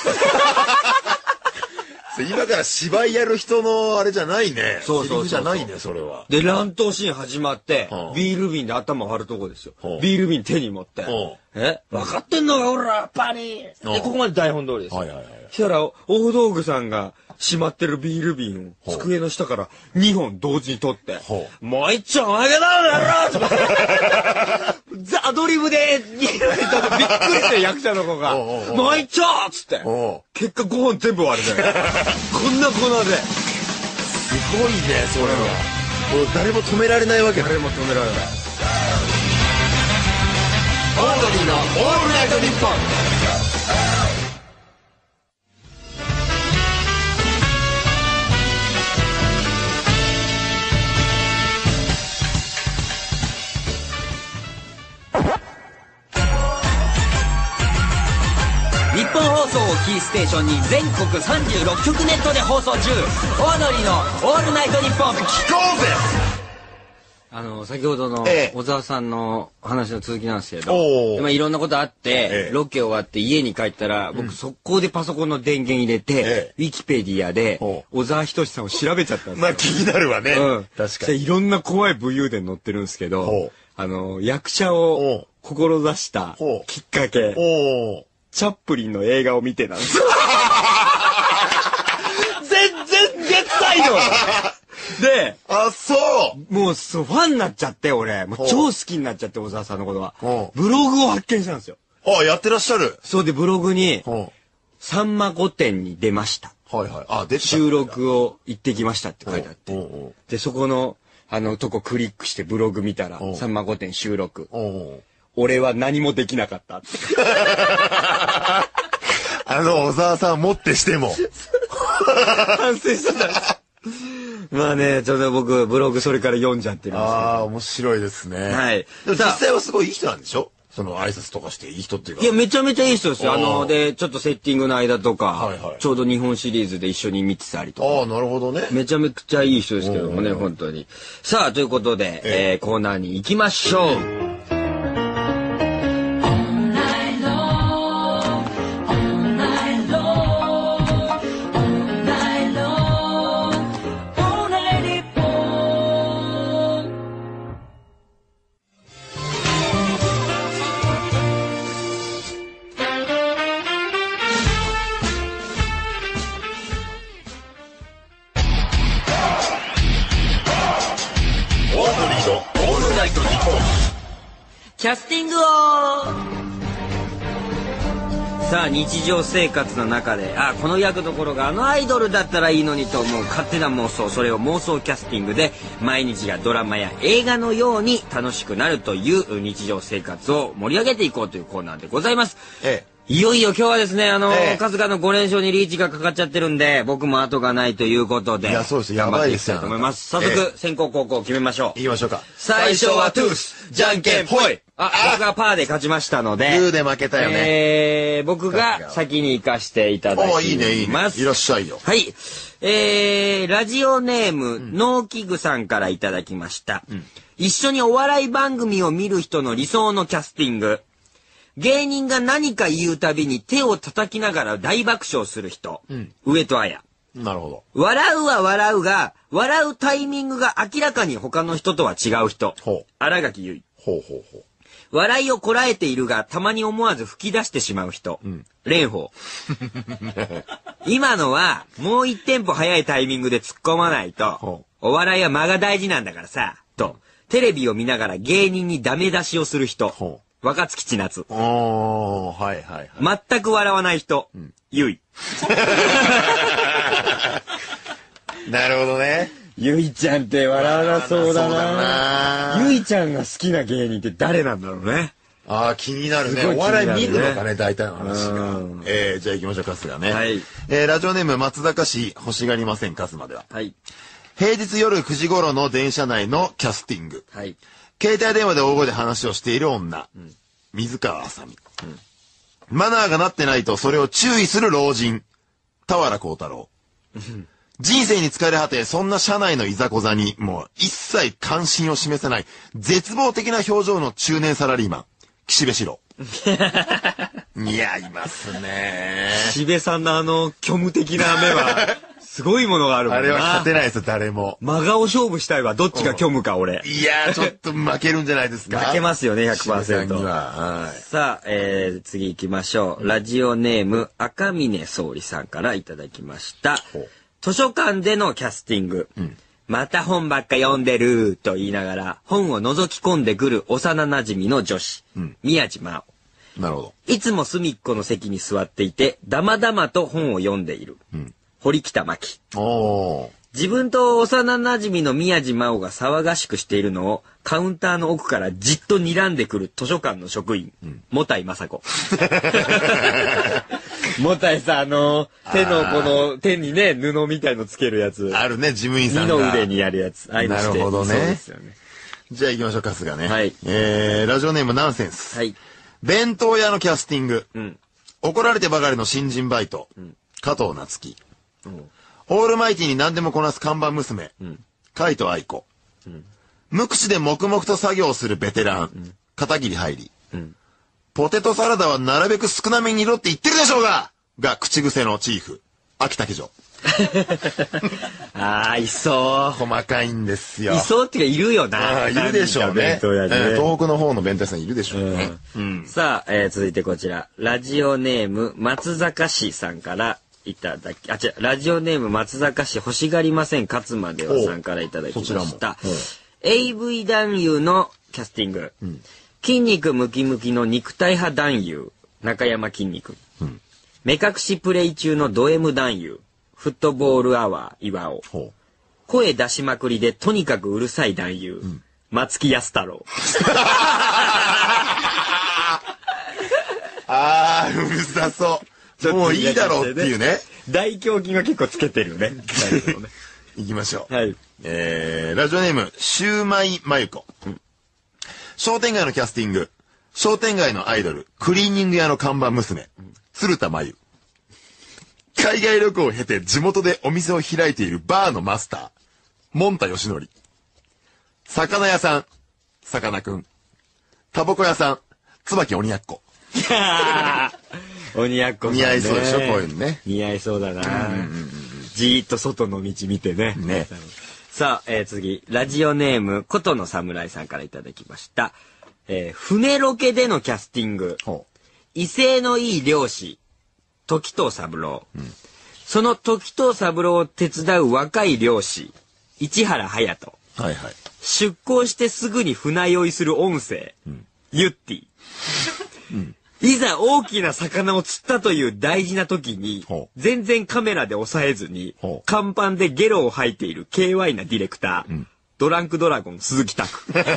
今から芝居やる人のあれじゃないね。 そうそうそう。 じゃないね、それは。 で、乱闘シーン始まって、ビール瓶で頭割るとこですよ。ビール瓶手に持って、 え分かってんのか、おら、やっぱり。で、ここまで台本通りです。はいはいはい。したら、大道具さんがしまってるビール瓶を机の下からにほん同時に取って、もう一丁負けだろ、やろとか。アドリブでビール瓶取ってびっくりして役者の子が、もう一丁っつって。結果ごほん全部割れて。こんな粉で。 すごいね、それは。誰も止められないわけ。 誰も止められない。 オードリーのオールナイトニッポン。 日本放送をキーステーションに全国さんじゅうろっきょくネットで放送中。オードリーのオールナイトニッポン。聞こうぜ。 あの、先ほどの小沢さんの話の続きなんですけど、まあ、いろんなことあって、ええ、ロケ終わって家に帰ったら、僕速攻でパソコンの電源入れて、ええ、ウィキペディアで小沢仁志さんを調べちゃったんですよ。 まあ気になるわね。うん、 確かに。いろんな怖い武勇伝載ってるんですけど、あの、役者を志したきっかけ、チャップリンの映画を見てなんですよ。全然月才ので、 あ、そうもうそう、ファンになっちゃって、俺。もう超好きになっちゃって、小沢さんのことは。ブログを発見したんですよ。 あ、やってらっしゃる。 そうで、ブログに、さんま御殿に出ました。 はいはい。あ、出てた。 収録を行ってきましたって書いてあって。で、そこの、あの、とこクリックしてブログ見たら、さんま御殿収録。俺は何もできなかったって。 あの、小沢さんもってしても。 反省してたんです。まあね、ちょっと僕、ブログそれから読んじゃってるんですけど。 ああ、面白いですね。 はい。 でも実際はすごいいい人なんでしょ？その挨拶とかしていい人っていうか。 いや、めちゃめちゃいい人ですよ。あの、で、ちょっとセッティングの間とか、はいはい、ちょうど日本シリーズで一緒に見てたりとか。 ああ、なるほどね。 めちゃめちゃいい人ですけどもね、本当に。さあ、ということで、えー、コーナーに行きましょう。キャスティングをさあ日常生活の中であこの役どころがあのアイドルだったらいいのにと思う勝手な妄想それを妄想キャスティングで毎日がドラマや映画のように楽しくなるという日常生活を盛り上げていこうというコーナーでございます。ええいよいよ今日はですね、あのー、ええ、春日のご連勝にリーチがかかっちゃってるんで、僕も後がないということで。 いや、そうです。やばいですよ。 頑張っていきたいと思います。早速、え、先攻後攻決めましょう。 行きましょうか。 最初はトゥース、じゃんけんぽい。あ、僕がパーで勝ちましたので。 グーで負けたよね。 えー、僕が先に行かしていただきます。 お、いいね、いいね。いらっしゃいよ。 はい。えー、ラジオネーム、うん、ノーキグさんからいただきました、うん。一緒にお笑い番組を見る人の理想のキャスティング。芸人が何か言うたびに手を叩きながら大爆笑する人。うん、上戸彩。 なるほど。 笑うは笑うが、笑うタイミングが明らかに他の人とは違う人。ほう。新垣結衣。ほうほうほう。笑いをこらえているが、たまに思わず吹き出してしまう人。うん。蓮舫。今のは、もう一テンポ早いタイミングで突っ込まないと、お笑いは間が大事なんだからさ、と、テレビを見ながら芸人にダメ出しをする人。ほう。若槻千夏。 おー、はいはいはい。全く笑わない人。うん、ゆい。 なるほどね。 ゆいちゃんって笑わなそうだな。ゆいちゃんが好きな芸人って誰なんだろうね。 ああ、気になるね。お笑い見るのかね、大体の話が。えー、じゃあ行きましょう、春日ね。はい。えー、ラジオネーム松坂市欲しがりません、春日では。はい。平日夜くじ頃の電車内のキャスティング。はい。携帯電話で大声で話をしている女。うん、水川あさみ、うん。マナーがなってないとそれを注意する老人。田原幸太郎。人生に疲れ果て、そんな社内のいざこざにもう一切関心を示せない絶望的な表情の中年サラリーマン。岸辺四郎。いや、いますね。 岸辺さんのあの虚無的な目は。 すごいものがあるもんな。 あれは勝てないですよ、誰も。 真顔勝負したいわ、どっちが虚無か、俺。 いやー、ちょっと負けるんじゃないですか。 負けますよね、ひゃくパーセント。 はい、 さあ、えー、次行きましょう。ラジオネーム、赤峰総理さんからいただきました。図書館でのキャスティング。うん、また本ばっか読んでると言いながら、本を覗き込んでくる幼馴染の女子、うん、宮地真央。 なるほど。 いつも隅っこの席に座っていて、だまだまと本を読んでいる。うん、堀北真希。 おー。 自分と幼馴染の宮地真央が騒がしくしているのを、カウンターの奥からじっと睨んでくる図書館の職員、うん、もたいまさこ。もたいさ、あのー、手のこの、手にね、布みたいのつけるやつ。 あるね、事務員さんが。 二の腕にやるやつ。ああいうのして。 なるほどね。 そうですよね。 じゃあ行きましょう、春日ね。 はい。 えー、ラジオネームナンセンス。 はい。 弁当屋のキャスティング。 うん。 怒られてばかりの新人バイト。うん、加藤夏樹。うん。オールマイティに何でもこなす看板娘。うん。海藤愛子。うん。無口で黙々と作業するベテラン。うん、片桐入り。うん。ポテトサラダはなるべく少なめに入れろって言ってるでしょうがが口癖のチーフ。秋竹城。 ああ、いそう。 細かいんですよ。 いそうっていうか、いるよな。 ああ、いるでしょうね。 東北の方の弁当屋さんいるでしょうね。 うんうん、さあ、えー、続いてこちら。ラジオネーム、松坂市さんからいただき、あ、違う、ラジオネーム、松坂市欲しがりません、勝まではさんからいただきました。エーブイ 男優のキャスティング。うん、筋肉ムキムキの肉体派男優、中山筋肉。うん、目隠しプレイ中のド M 男優。フットボールアワー岩尾。声出しまくりでとにかくうるさい男優。うん、松木安太郎。 あー、うるさそう。もういいだろうっていうね。 大胸筋が結構つけてるよね。 行きましょう。 はい。 えー、ラジオネーム、シューマイマユコ。うん、商店街のキャスティング。商店街のアイドル。クリーニング屋の看板娘。うん、鶴田真由。海外旅行を経て地元でお店を開いているバーのマスター、モンタヨシノリ。魚屋さん、さかなクン。タバコ屋さん、椿鬼奴。 鬼奴、 ね。似合いそうでしょ、こういうのね。 似合いそうだな。じーっと外の道見てね。 ね。 さあ、えー、次、ラジオネーム、琴の侍さんからいただきました。えー、船ロケでのキャスティング。威勢のいい漁師。時藤三郎、うん、その時藤三郎を手伝う若い漁師市原隼人、 はいはい、 出港してすぐに船酔いする音声、うん、ユッティ、うん、いざ大きな魚を釣ったという大事な時に全然カメラで抑えずに甲板でゲロを吐いている ケーワイ なディレクター、うん、ドランクドラゴン鈴木拓。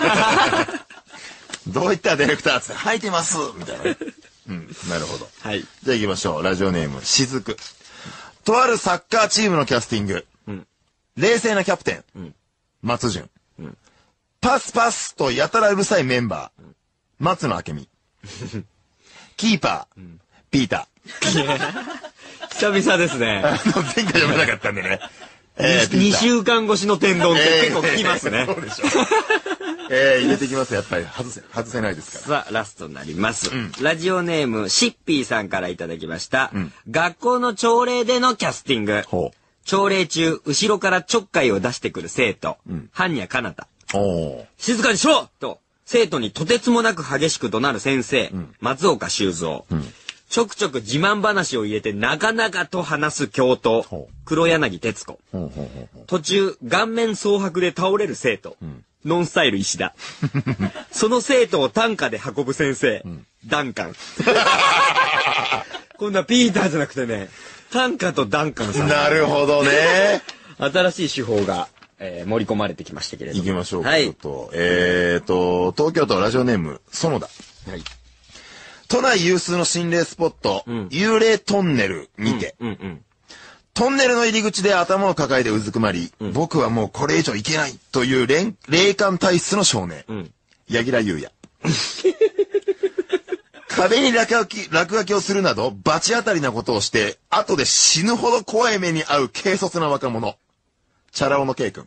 どういったディレクターって吐いてますみたいな。うん、なるほど。 はい。 じゃあ行きましょう。ラジオネーム、しずく。とあるサッカーチームのキャスティング。うん、冷静なキャプテン。うん、松潤、うん。パスパスとやたらうるさいメンバー。うん、松野明美。キーパー、うん、ピーター。久々ですね。 あの、前回読めなかったんでね。 えー、にしゅうかん越しの天丼って結構聞きますね。 えー、そうでしょう。えー、入れてきます。やっぱり外せ、外せないですから。 さあ、ラストになります。うん、ラジオネーム、シッピーさんからいただきました。うん、学校の朝礼でのキャスティング。朝礼中、後ろからちょっかいを出してくる生徒。うん、般若かなた。静かにしろと、生徒にとてつもなく激しく怒鳴る先生。うん、松岡修造。うん、ちょくちょく自慢話を入れて長々と話す教頭。黒柳徹子。途中、顔面蒼白で倒れる生徒。うんノンスタイル石田。その生徒を担架で運ぶ先生。うん、ダンカン。今度はピーターじゃなくてね、担架とダンカンさん。 なるほどね。 新しい手法が、えー、盛り込まれてきましたけれども。 行きましょうか。はい。ちょっと、えーと、東京都ラジオネーム、園田。はい。都内有数の心霊スポット、うん、幽霊トンネルにて。うんうんうんトンネルの入り口で頭を抱えてうずくまり、うん、僕はもうこれ以上いけないという霊感体質の少年、うん、柳楽優弥。壁に落書き、落書きをするなど、罰当たりなことをして、後で死ぬほど怖い目に遭う軽率な若者。チャラ男のK君。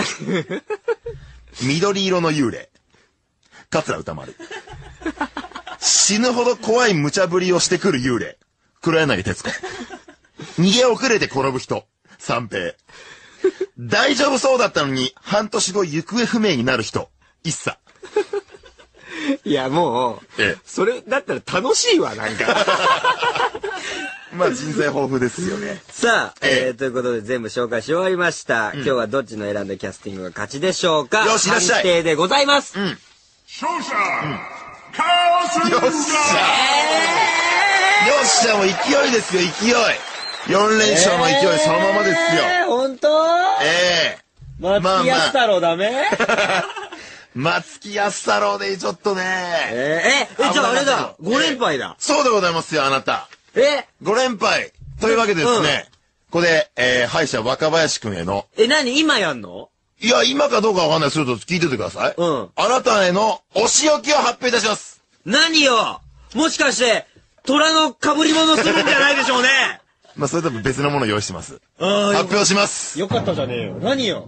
緑色の幽霊。桂歌丸。死ぬほど怖い無茶ぶりをしてくる幽霊。黒柳徹子。逃げ遅れて転ぶ人。 三平。大丈夫そうだったのに、半年後行方不明になる人。一茶。 いや、もう、ええ、それだったら楽しいわ、なんか。 まあ人材豊富ですよね。 さあ、えー、ということで全部紹介し終わりました。うん、今日はどっちの選んだキャスティングが勝ちでしょうか。 よし、いらっしゃい。 判定でございます。 うん。 勝者、うん、カオスよっしゃ、えー、よっしゃ、もう勢いですよ、勢い。よん連勝の勢いそのままですよ。 えー、ほんと？ ええー。松木安太郎ダメ？ 松木安太郎でちょっとね。 えー、え、え、じゃああれだ、ご連敗だ。 そうでございますよ、あなた。 えご連敗。というわけでですね、うん、ここで、えー、敗者若林くんへの。 え、何今やんの？ いや、今かどうかわかんないですけど、聞いててください。 うん。 あなたへのお仕置きを発表いたします。 何よ？もしかして、虎の被り物するんじゃないでしょうね。 まあ、それとも別のものを用意してます。発表します。 よかったじゃねえよ。何よ？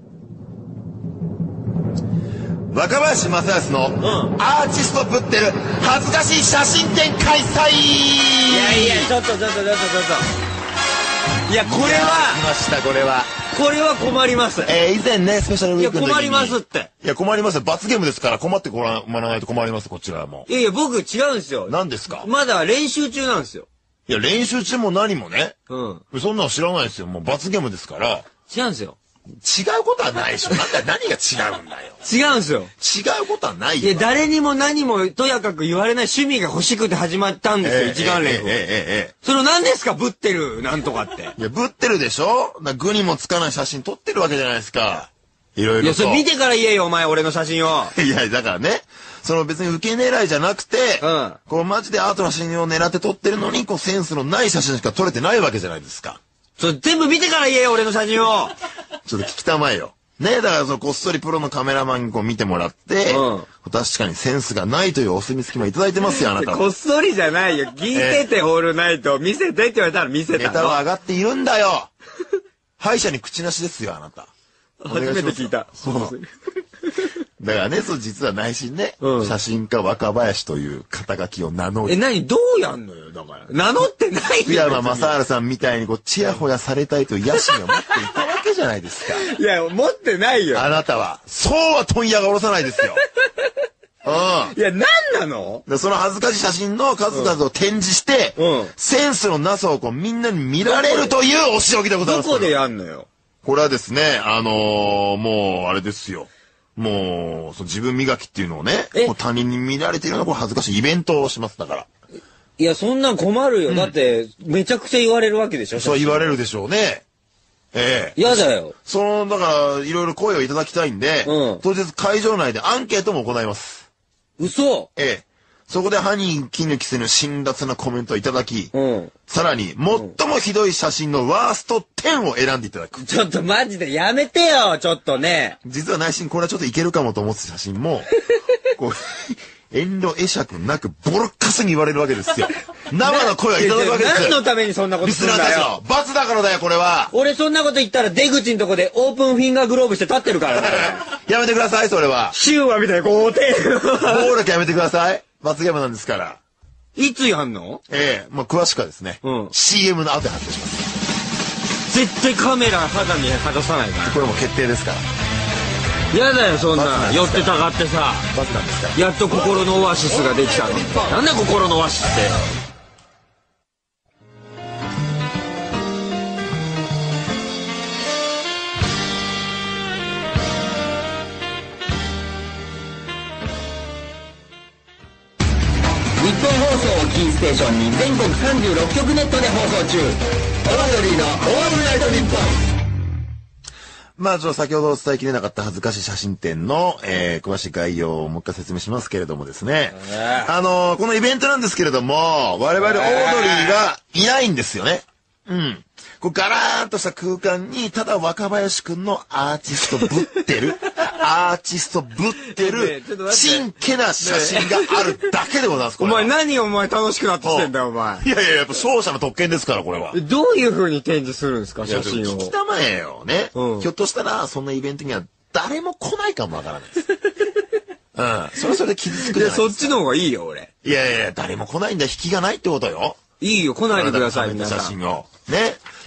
若林正康のアーティストぶってる恥ずかしい写真展開催。 いやいや、ちょっとちょっとちょっとちょっと。いや、これは。 来ました、これは。 これは困ります。 えー、以前ね、スペシャルウィークの時に。 いや、困りますって。 いや、困りますよ。罰ゲームですから困ってこらないと困ります、こちらも。 いやいや、僕違うんですよ。 何ですか？ まだ練習中なんですよ。 いや、練習中も何もね。 うん。 そんなの知らないですよ。もう罰ゲームですから。 違うんですよ。 違うことはないでしょ。なんだ、何が違うんだよ。 違うんですよ。 違うことはないよ。 いや、誰にも何もとやかく言われない趣味が欲しくて始まったんですよ、えー、一眼レフ。 えー、えー、えー、 それを何ですか、ぶってる、なんとかって。 いや、ぶってるでしょ？具にもつかない写真撮ってるわけじゃないですか。いろいろと。 いや、それ見てから言えよ、お前、俺の写真を。 いや、だからね、その別に受け狙いじゃなくて、 うん。 こうマジでアートの写真を狙って撮ってるのに、こうセンスのない写真しか撮れてないわけじゃないですか。 それ全部見てから言えよ、俺の写真を。 ちょっと聞きたまえよ。ねえ、だからそのこっそりプロのカメラマンにこう見てもらって、うん、確かにセンスがないというお墨付きもいただいてますよ、あなたは。 こっそりじゃないよ。聞いてて、ホールナイト。見せてって言われたら見せたの。 ネタは上がっているんだよ。敗者に口なしですよ、あなた。 初めて聞いた。 そう。だからね、そう実は内心ね、うん、写真家若林という肩書きを名乗り。 え、何どうやんのよ、だから。名乗ってないよ。 福山雅治さんみたいにこう、ちやほやされたいという野心を持っていたわけじゃないですか。 いや、持ってないよ。 あなたは。そうは問屋が下ろさないですよ。うん。 いや、何なの？ その恥ずかしい写真の数々を展示して、うん、センスのなさをこうみんなに見られるというお仕置きでございます。 どこでやんのよ。 これはですね、あのー、もう、あれですよ。もう、その自分磨きっていうのをね、もう他人に見られているようなこれ恥ずかしいイベントをします、だから。 いや、そんなん困るよ。うん、だって、めちゃくちゃ言われるわけでしょ。 そう言われるでしょうね。ええ。 嫌だよ。 その、だから、いろいろ声をいただきたいんで、うん、当日会場内でアンケートも行います。 嘘？ ええ。そこで歯に衣着せぬ辛辣なコメントをいただき、うん、さらに、最もひどい写真のワーストじゅうを選んでいただく。 ちょっとマジでやめてよ、ちょっとね。 実は内心これはちょっといけるかもと思ってた写真も、こう、遠慮会釈なくボロッカスに言われるわけですよ。生の声をいただくわけですよ。 何のためにそんなことするんだよ。リスナーたちの罰だからだよ、これは。 俺そんなこと言ったら出口のとこでオープンフィンガーグローブして立ってるからね。 やめてください、それは。 シューワみたいなこう手。 暴力やめてください。罰ゲームなんですから。 いつやんの？ ええ、まあ詳しくはですね、うん、シーエム の後で発表します。 絶対カメラ肌にかざさないから。 これも決定ですから。 やだよ、そんな寄ってたがってさ。 罰なんですから。 やっと心のオアシスができたの。なんだ心のオアシスって。 日本放送をキーステーションに全国さんじゅうろっきょくネットで放送中。オードリーのオールナイトニッポン。 まあ、ちょっと先ほど伝えきれなかった恥ずかしい写真展の、えー、詳しい概要をもう一回説明しますけれどもですね。あのー、このイベントなんですけれども、我々オードリーがいないんですよね。うん。こうガラーンとした空間に、ただ若林くんのアーティストぶってる、アーティストぶってる、真剣な写真があるだけでございます。 お前何お前楽しくなってきてんだよ、お前。 いやいや、やっぱ勝者の特権ですから、これは。 どういう風に展示するんですか、写真を。 聞きたまえよ、ね、うん。ひょっとしたら、そんなイベントには誰も来ないかもわからないです。うん。それはそれで傷つくじゃないですか。 いや、そっちの方がいいよ、俺。 いやいや、誰も来ないんだ、引きがないってことよ。 いいよ、来ないでください、皆さん。 写真を。ね。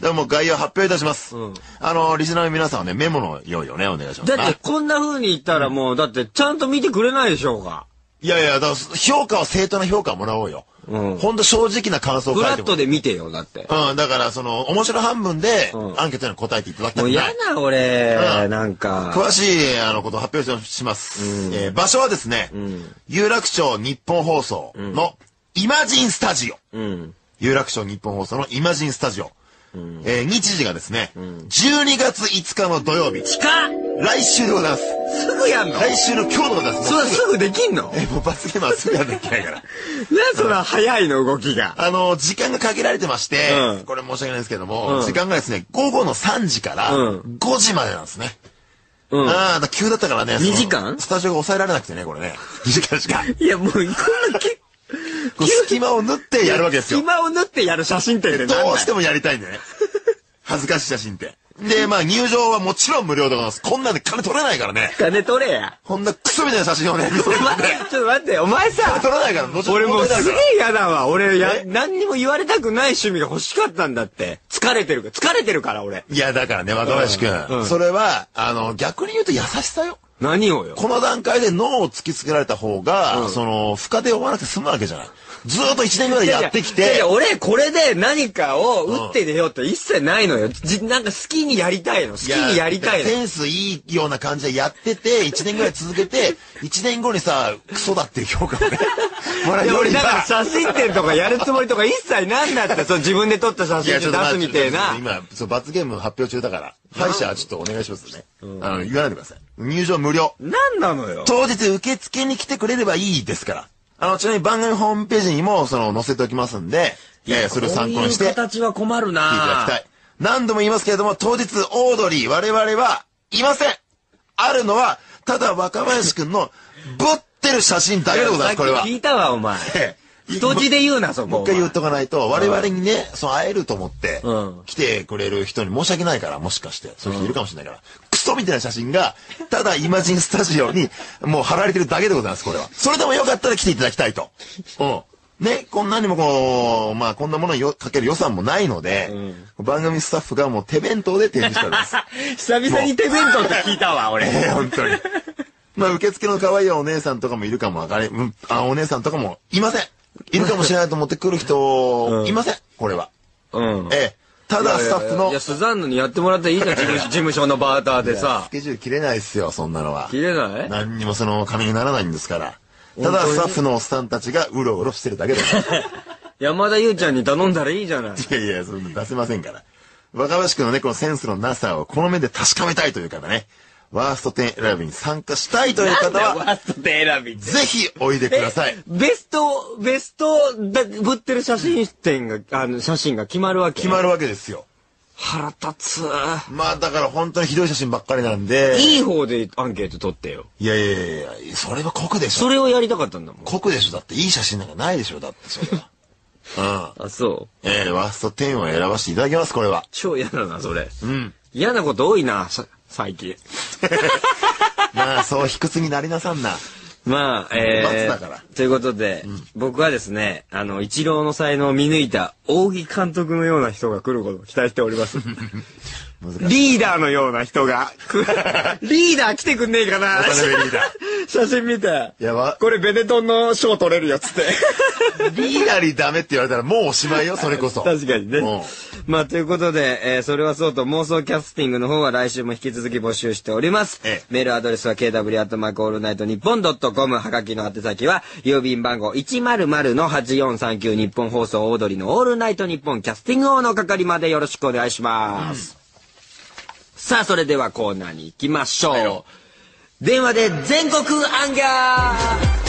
でももう概要発表いたします。うん、あの、リスナーの皆さんはね、メモの用意をね、お願いします。 だってこんな風に言ったらもう、だってちゃんと見てくれないでしょうか。 いやいや、だから評価は正当な評価をもらおうよ。うん。ほんと正直な感想を書いてもフラットで見てよ、だって。 うん、だからその、面白半分で、アンケートに答えていただきたい。 もう嫌な、俺、うん、なんか。 詳しい、あの、ことを発表します。うん、えー、場所はですね、うん、有楽町日本放送のイマジンスタジオ。うん、有楽町日本放送のイマジンスタジオ。うん、えー、日時がですね、うん、じゅうにがついつかの土曜日。 近っ！ 来週でございます。 すぐやんの？ 来週の今日でございます。 それすぐできんの？ え、もう罰ゲームはすぐやんなきゃいけないから。なんそら早いの動きが。 あの、時間が限られてまして、うん、これ申し訳ないですけども、うん、時間がですね、午後のさんじからごじまでなんですね。うん。ああ、だ急だったからね。 にじかん？ スタジオが抑えられなくてね、これね。にじかんしか。 いや、もう、こんなけ、 隙間を縫ってやるわけですよ。 隙間を縫ってやる写真ってどうしてもやりたいんでね。恥ずかしい写真って。で、まあ入場はもちろん無料でございます。こんなんで金取れないからね。 金取れや。 こんなクソみたいな写真をね、 ちょっと待って、お前さ。 取れないから、 俺もうすげえ嫌だわ。俺や、何にも言われたくない趣味が欲しかったんだって。疲れてるから、疲れてるから俺。 いや、だからね、若林くん。うん、それは、あの、逆に言うと優しさよ。 何をよ。 この段階で脳を突きつけられた方が、うん、その、深手を負わなくて済むわけじゃない。ずーっと一年ぐらいやってきて。 いやいや俺、これで何かを打って出ようって一切ないのよ。じなんか好きにやりたいの。好きにやりたいの。 センスいいような感じでやってて、一年ぐらい続けて、一年後にさ、クソだっていう評価をね。 もらえるようにだから写真展とかやるつもりとか一切なんだって、そう自分で撮った写真で出すみたいな。 今、そう罰ゲーム発表中だから、歯医者ちょっとお願いしますね。あの、言わないでください。入場無料。 なんなのよ。 当日受付に来てくれればいいですから。あの、ちなみに番組ホームページにも、その、載せておきますんで、えー、それを参考にして。 こういう形は困るな。 聞いていただきたい。何度も言いますけれども、当日、オードリー、我々はいません。あるのは、ただ若林くんの、ぶってる写真だけでございます、これは。 聞いたわ、お前。人字で言うな、そこ。 もう一回言っとかないと、我々にね、そう、会えると思って、来てくれる人に申し訳ないから、もしかして。そういう人いるかもしれないから。クソみたいな写真が、ただイマジンスタジオに、もう貼られてるだけでございます、これは。それでもよかったら来ていただきたいと。うん。ね、こんなにもこう、まあこんなものにかける予算もないので、うん、番組スタッフがもう手弁当で展示しております。 久々に手弁当って聞いたわ、俺。 えー、本当に。まあ受付の可愛いお姉さんとかもいるかもわかれ、うん、あ、お姉さんとかもいません。いるかもしれないと思って来る人、いません、これは。うん。ええ。ただスタッフの。 いや、スザンヌにやってもらったらいいじゃん、事務所のバーターでさ。 スケジュール切れないっすよ、そんなのは。 切れない？ 何にもその金にならないんですから。ただスタッフのおっさんたちがうろうろしてるだけです。 山田優ちゃんに頼んだらいいじゃない。 いやいや、そんな出せませんから。若林くんのね、このセンスのなさをこの目で確かめたいという方ね。ワーストテン選びに参加したいという方は、 ワーストテン選びぜひおいでください。 ベスト、ベストだ、ぶってる写真展が、あの、写真が決まるわけ。 決まるわけですよ。 腹立つ。 まあだから本当にひどい写真ばっかりなんで。 いい方でアンケート取ってよ。 いやいやいやいや、それは酷でしょ。 それをやりたかったんだもん。 酷でしょ。だっていい写真なんかないでしょ。だってそれは。 うん。あ、そう。 えー、ワーストテンを選ばせていただきます、これは。 超嫌だな、それ。うん。嫌なこと多いな、最近。 まあ、そう、卑屈になりなさんな。 まあ、えー、だからということで、うん、僕はですね、あの、イチローの才能を見抜いた、扇監督のような人が来ることを期待しております。リーダーのような人が。リーダー来てくんねえかな。リーダー写真見て。やば。これベネトンの賞取れるよっつって。 リーダーにダメって言われたらもうおしまいよ、それこそ。 確かにね。まあ、ということで、えー、それはそうと妄想キャスティングの方は来週も引き続き募集しております。ええ、メールアドレスは ケーダブリュー アットマークオールナイトニッポンドットコム。はがきの宛先は、郵便番号 いちまるまるのはちよんさんきゅう 日本放送オードリーのオールナイトニッポンキャスティング王の係までよろしくお願いします。うんさあ、それではコーナーに行きましょう。はい、電話で全国アンギャー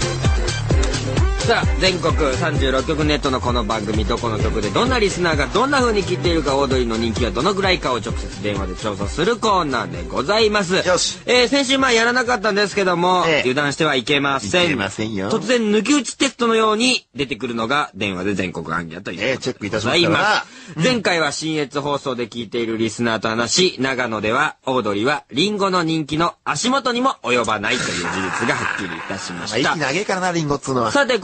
さあ、全国さんじゅうろっきょくネットのこの番組、どこの曲でどんなリスナーがどんな風に聴いているか、オードリーの人気がどのぐらいかを直接電話で調査するコーナーでございます。 よし。 えー、先週前やらなかったんですけども、ええ、油断してはいけません。 いけませんよ。 突然抜き打ちテストのように出てくるのが電話で全国アンギャということで、 えー、チェックいたしますから。 うん、前回は新越放送で聞いているリスナーと話し、長野ではオードリーはリンゴの人気の足元にも及ばないという事実がはっきりいたしました。 息長えからな、リンゴっつうのは。 さて、今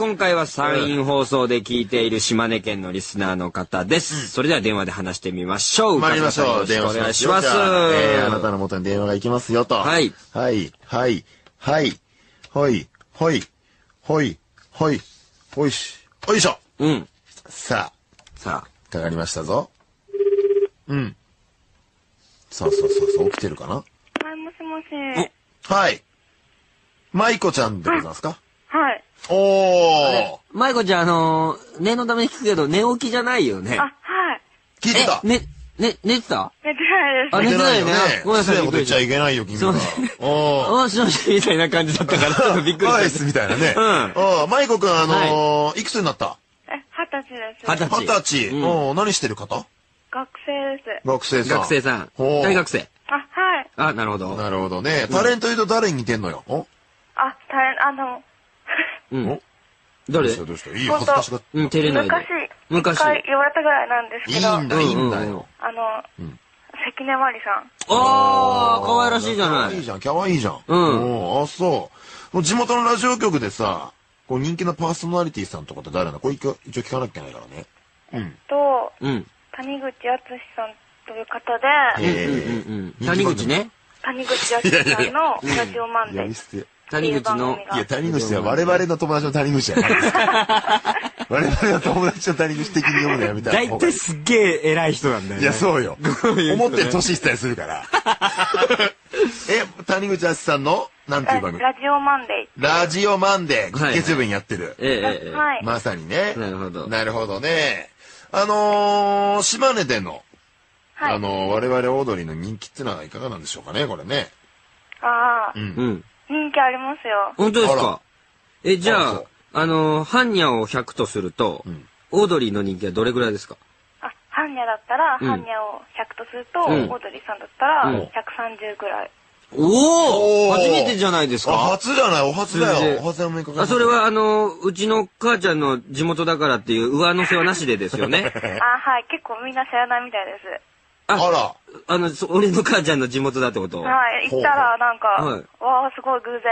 今回は山陰放送で聞いている島根県のリスナーの方です。うん、それでは電話で話してみましょう。 参りましょう。 電話お願いします。 えー、あなたの元に電話が行きますよと。 はい。 はい。はい。はい。はい。はい。はい。はい。おいし。おいしょ。 うん。 さあ。 さあ。 かかりましたぞ。うん。そうそうそうそう。起きてるかな？はい、もしもし。 はい。舞子ちゃんでございますか？ はい。 おー。 舞子ちゃん、あのー、念のために聞くけど、寝起きじゃないよね。 あ、はい。 聞いてた？ ね、ね、寝てた？ 寝てないです。 あ、寝てないよね。 ごめんなさい。そういうこと言っちゃいけないよ、君は。 おーしもしみたいな感じだったから、ちょっとびっくりした。 アイスみたいなね。うん。あ、舞子くん、あのー、いくつになった？ え、二十歳です。 二十歳。 二十歳。うん。何してる方？ 学生です。 学生さん。 学生さん。大学生。 あ、はい。 あ、なるほど。 なるほどね。タレント言うと誰に似てんのよ？ あ、タレント、あの、 うん。誰？ どうしたいい恥ずかしがって。 うん、照れないで。 昔、昔言われたぐらいなんですけど。 いいんだ、いいんだよ。 あの、関根麻里さん。 ああ、可愛らしいじゃない。 いいじゃん、可愛いじゃん。 うん。 あ、そう。地元のラジオ局でさ、こう人気のパーソナリティさんとかって誰なの？これ一応聞かなきゃいけないからね。 うん。と、 うん。 谷口敦さんという方で、 ええ、谷口ね。 谷口敦さんのラジオマンデー。 谷口の。 いや、谷口は我々の友達の谷口じゃないです。我々の友達の谷口的に読むのやめたい。 大体すっげえ偉い人なんだよね。 いや、そうよ。思ってる年したりするから。え、谷口敦さんのなんていう番組？ ラジオマンデー。 ラジオマンデー。月曜日にやってる。 ええ、 はい。 まさにね。 なるほど。 なるほどね。あのー、島根での、はい、あのー、我々オードリーの人気ってのはいかがなんでしょうかね、これね。 ああ。 うん。 人気ありますよ。 本当ですか？え、じゃあ、あのー、ハンニャをひゃくとすると、うん、オードリーの人気はどれぐらいですか？ あ、ハンニャだったら、うん、ハンニャをひゃくとすると、うん、オードリーさんだったら、ひゃくさんじゅうぐらい。 おお、初めてじゃないですか？ 初じゃない、お初だよ。お初だよ。 あ、それはあの、うちの母ちゃんの地元だからっていう上乗せはなしでですよね。 あ、はい、結構みんな知らないみたいです。 あら。 あの、俺の母ちゃんの地元だってこと？ はい、行ったらなんか、はい、わあ、すごい偶然って。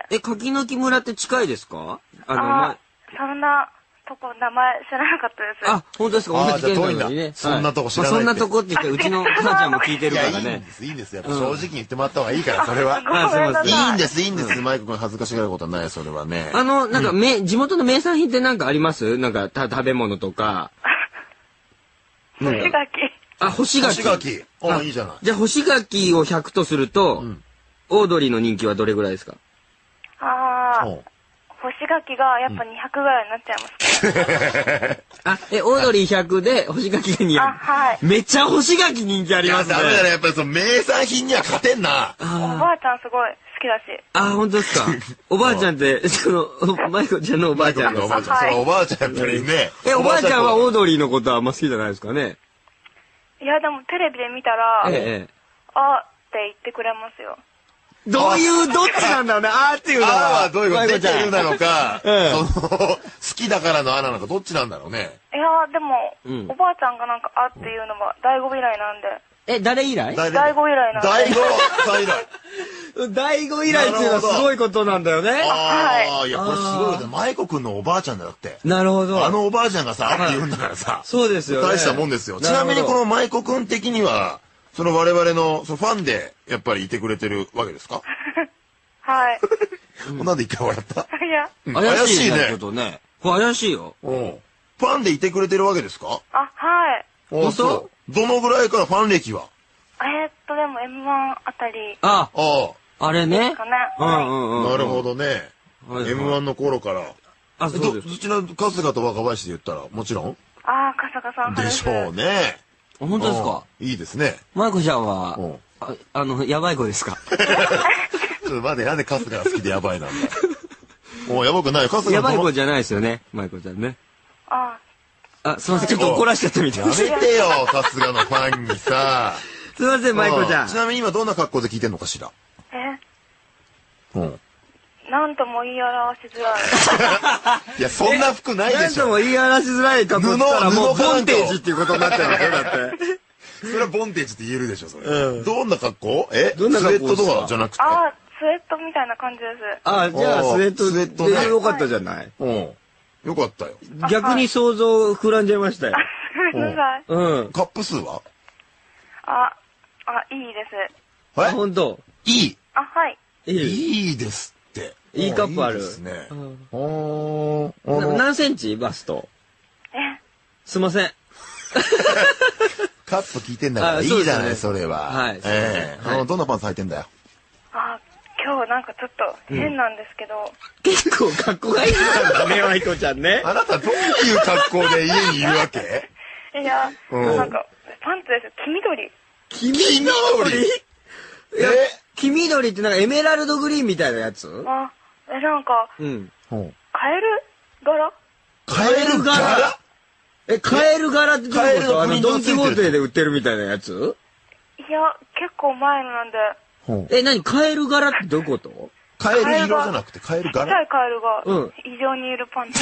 え、柿の木村って近いですか？ あの、ま、そんなとこ名前知らなかったです。 あ、本当ですか？ 同じ県なのにね。そんなとこ知らない。 そんなとこって言ってうちの母ちゃんも聞いてるからね。 いいんです、いいんです。やっぱ正直に言ってもらった方がいいから、それは。いいんです、いいんです。マイク君恥ずかしがることはない、それはね。 あの、なんか、め、地元の名産品ってなんかあります？なんか、た、食べ物とか。 干し柿。 あ、干し柿。 干し柿。あ、いいじゃない。 じゃあ、干し柿をひゃくとすると、オードリーの人気はどれぐらいですか？ ああ。干し柿がやっぱにひゃくぐらいになっちゃいます。 あ、え、オードリーひゃくで干し柿がにひゃく。あ、 はい。 めっちゃ干し柿人気ありますね。 ダメだね。やっぱりその名産品には勝てんな。 おばあちゃんすごい好きだし。 あ、本当ですか。おばあちゃんって、その、マイコちゃんのおばあちゃんです。 おばあちゃん。そのおばあちゃんやっぱりね。 え、おばあちゃんはオードリーのことはあんま好きじゃないですかね。 いや、でもテレビで見たら、 ええ。 あって言ってくれますよ。 どういう、どっちなんだろうね。あーっていうのは。 あーはどういうこと？出てるなのか、その、好きだからのあなのか、どっちなんだろうね。 いや、でも、おばあちゃんがなんかあっていうのは、大悟以来なんで。 え、誰以来？ 大悟以来なんで。 大悟さん以来。 大悟以来っていうのはすごいことなんだよね。 ああ、いや、これすごいこと。舞子くんのおばあちゃんだって。 なるほど。 あのおばあちゃんがさ、あって言うんだからさ。 そうですよね。 大したもんですよ。ちなみにこの舞子くん的には、その我々のファンで、やっぱりいてくれてるわけですか？ はい。 なんで一回笑った？ いや。 怪しいね。怪しいよ。 ファンでいてくれてるわけですか？ あ、はい。 本当？どのぐらいからファン歴は？ えっと、でも エムワン あたり。 あ、 ああれね。 うんうん。なるほどね。エムワン の頃から。 あ、そうです。 そちら、春日と若林で言ったら、もちろん？ ああ、春日さん。 でしょうね。 本当ですか？ いいですね。 マイコちゃんは、あ、あの、やばい子ですか？ ちょっと待って、なんで春日が好きでやばいなんだ。もうやばくないよ、春日。 やばい子じゃないですよね、マイコちゃんね。 ああ。あ、すいません、ちょっと怒らしちゃったみたいな。 やめてよ、春日のファンにさ。 すいません、マイコちゃん。 ちなみに今どんな格好で聞いてんのかしら？ え？うん。なんとも言い表しづらい。いや、そんな服ないでしょ。 なんとも言い表しづらい格好したらもうボンテージっていうことになっちゃうんですよ、だって。 それはボンテージって言えるでしょ、それ。うん、どんな格好？え？ どんな格好？ スウェットとかじゃなくて。 ああ、スウェットみたいな感じです。 ああ、じゃあスウェット。スウェットでよかったじゃない。 うん。 よかったよ。 逆に想像膨らんじゃいましたよ。 ごめんなさい。 うん。 カップ数はあ、あ、いいです。 あ、ほんと。 いい。 あ、はい。 いい。 いいですって。 いいカップある。 いいですね。 おー。何センチバスト。 えすいません。 カップ聞いてんだからいいじゃない、それは。 はい。 ええ。どんなパンツ履いてんだよ。 あ、今日なんかちょっと変なんですけど。 結構格好がいいなんだね、マイコちゃんね。 あなたどういう格好で家にいるわけ？ いや、なんか、パンツです。黄緑。 黄緑？え？黄緑ってなんかエメラルドグリーンみたいなやつ？ あ、え、なんか、うん。カエル柄？ カエル柄？ え、カエル柄ってどういうこと？あの、ドンキホーテで売ってるみたいなやつ？ いや、結構前のなんで。え、何？カエル柄ってどういうこと？ カエル色じゃなくてカエル柄？ ちっちゃいカエルが異常にいるパンツ。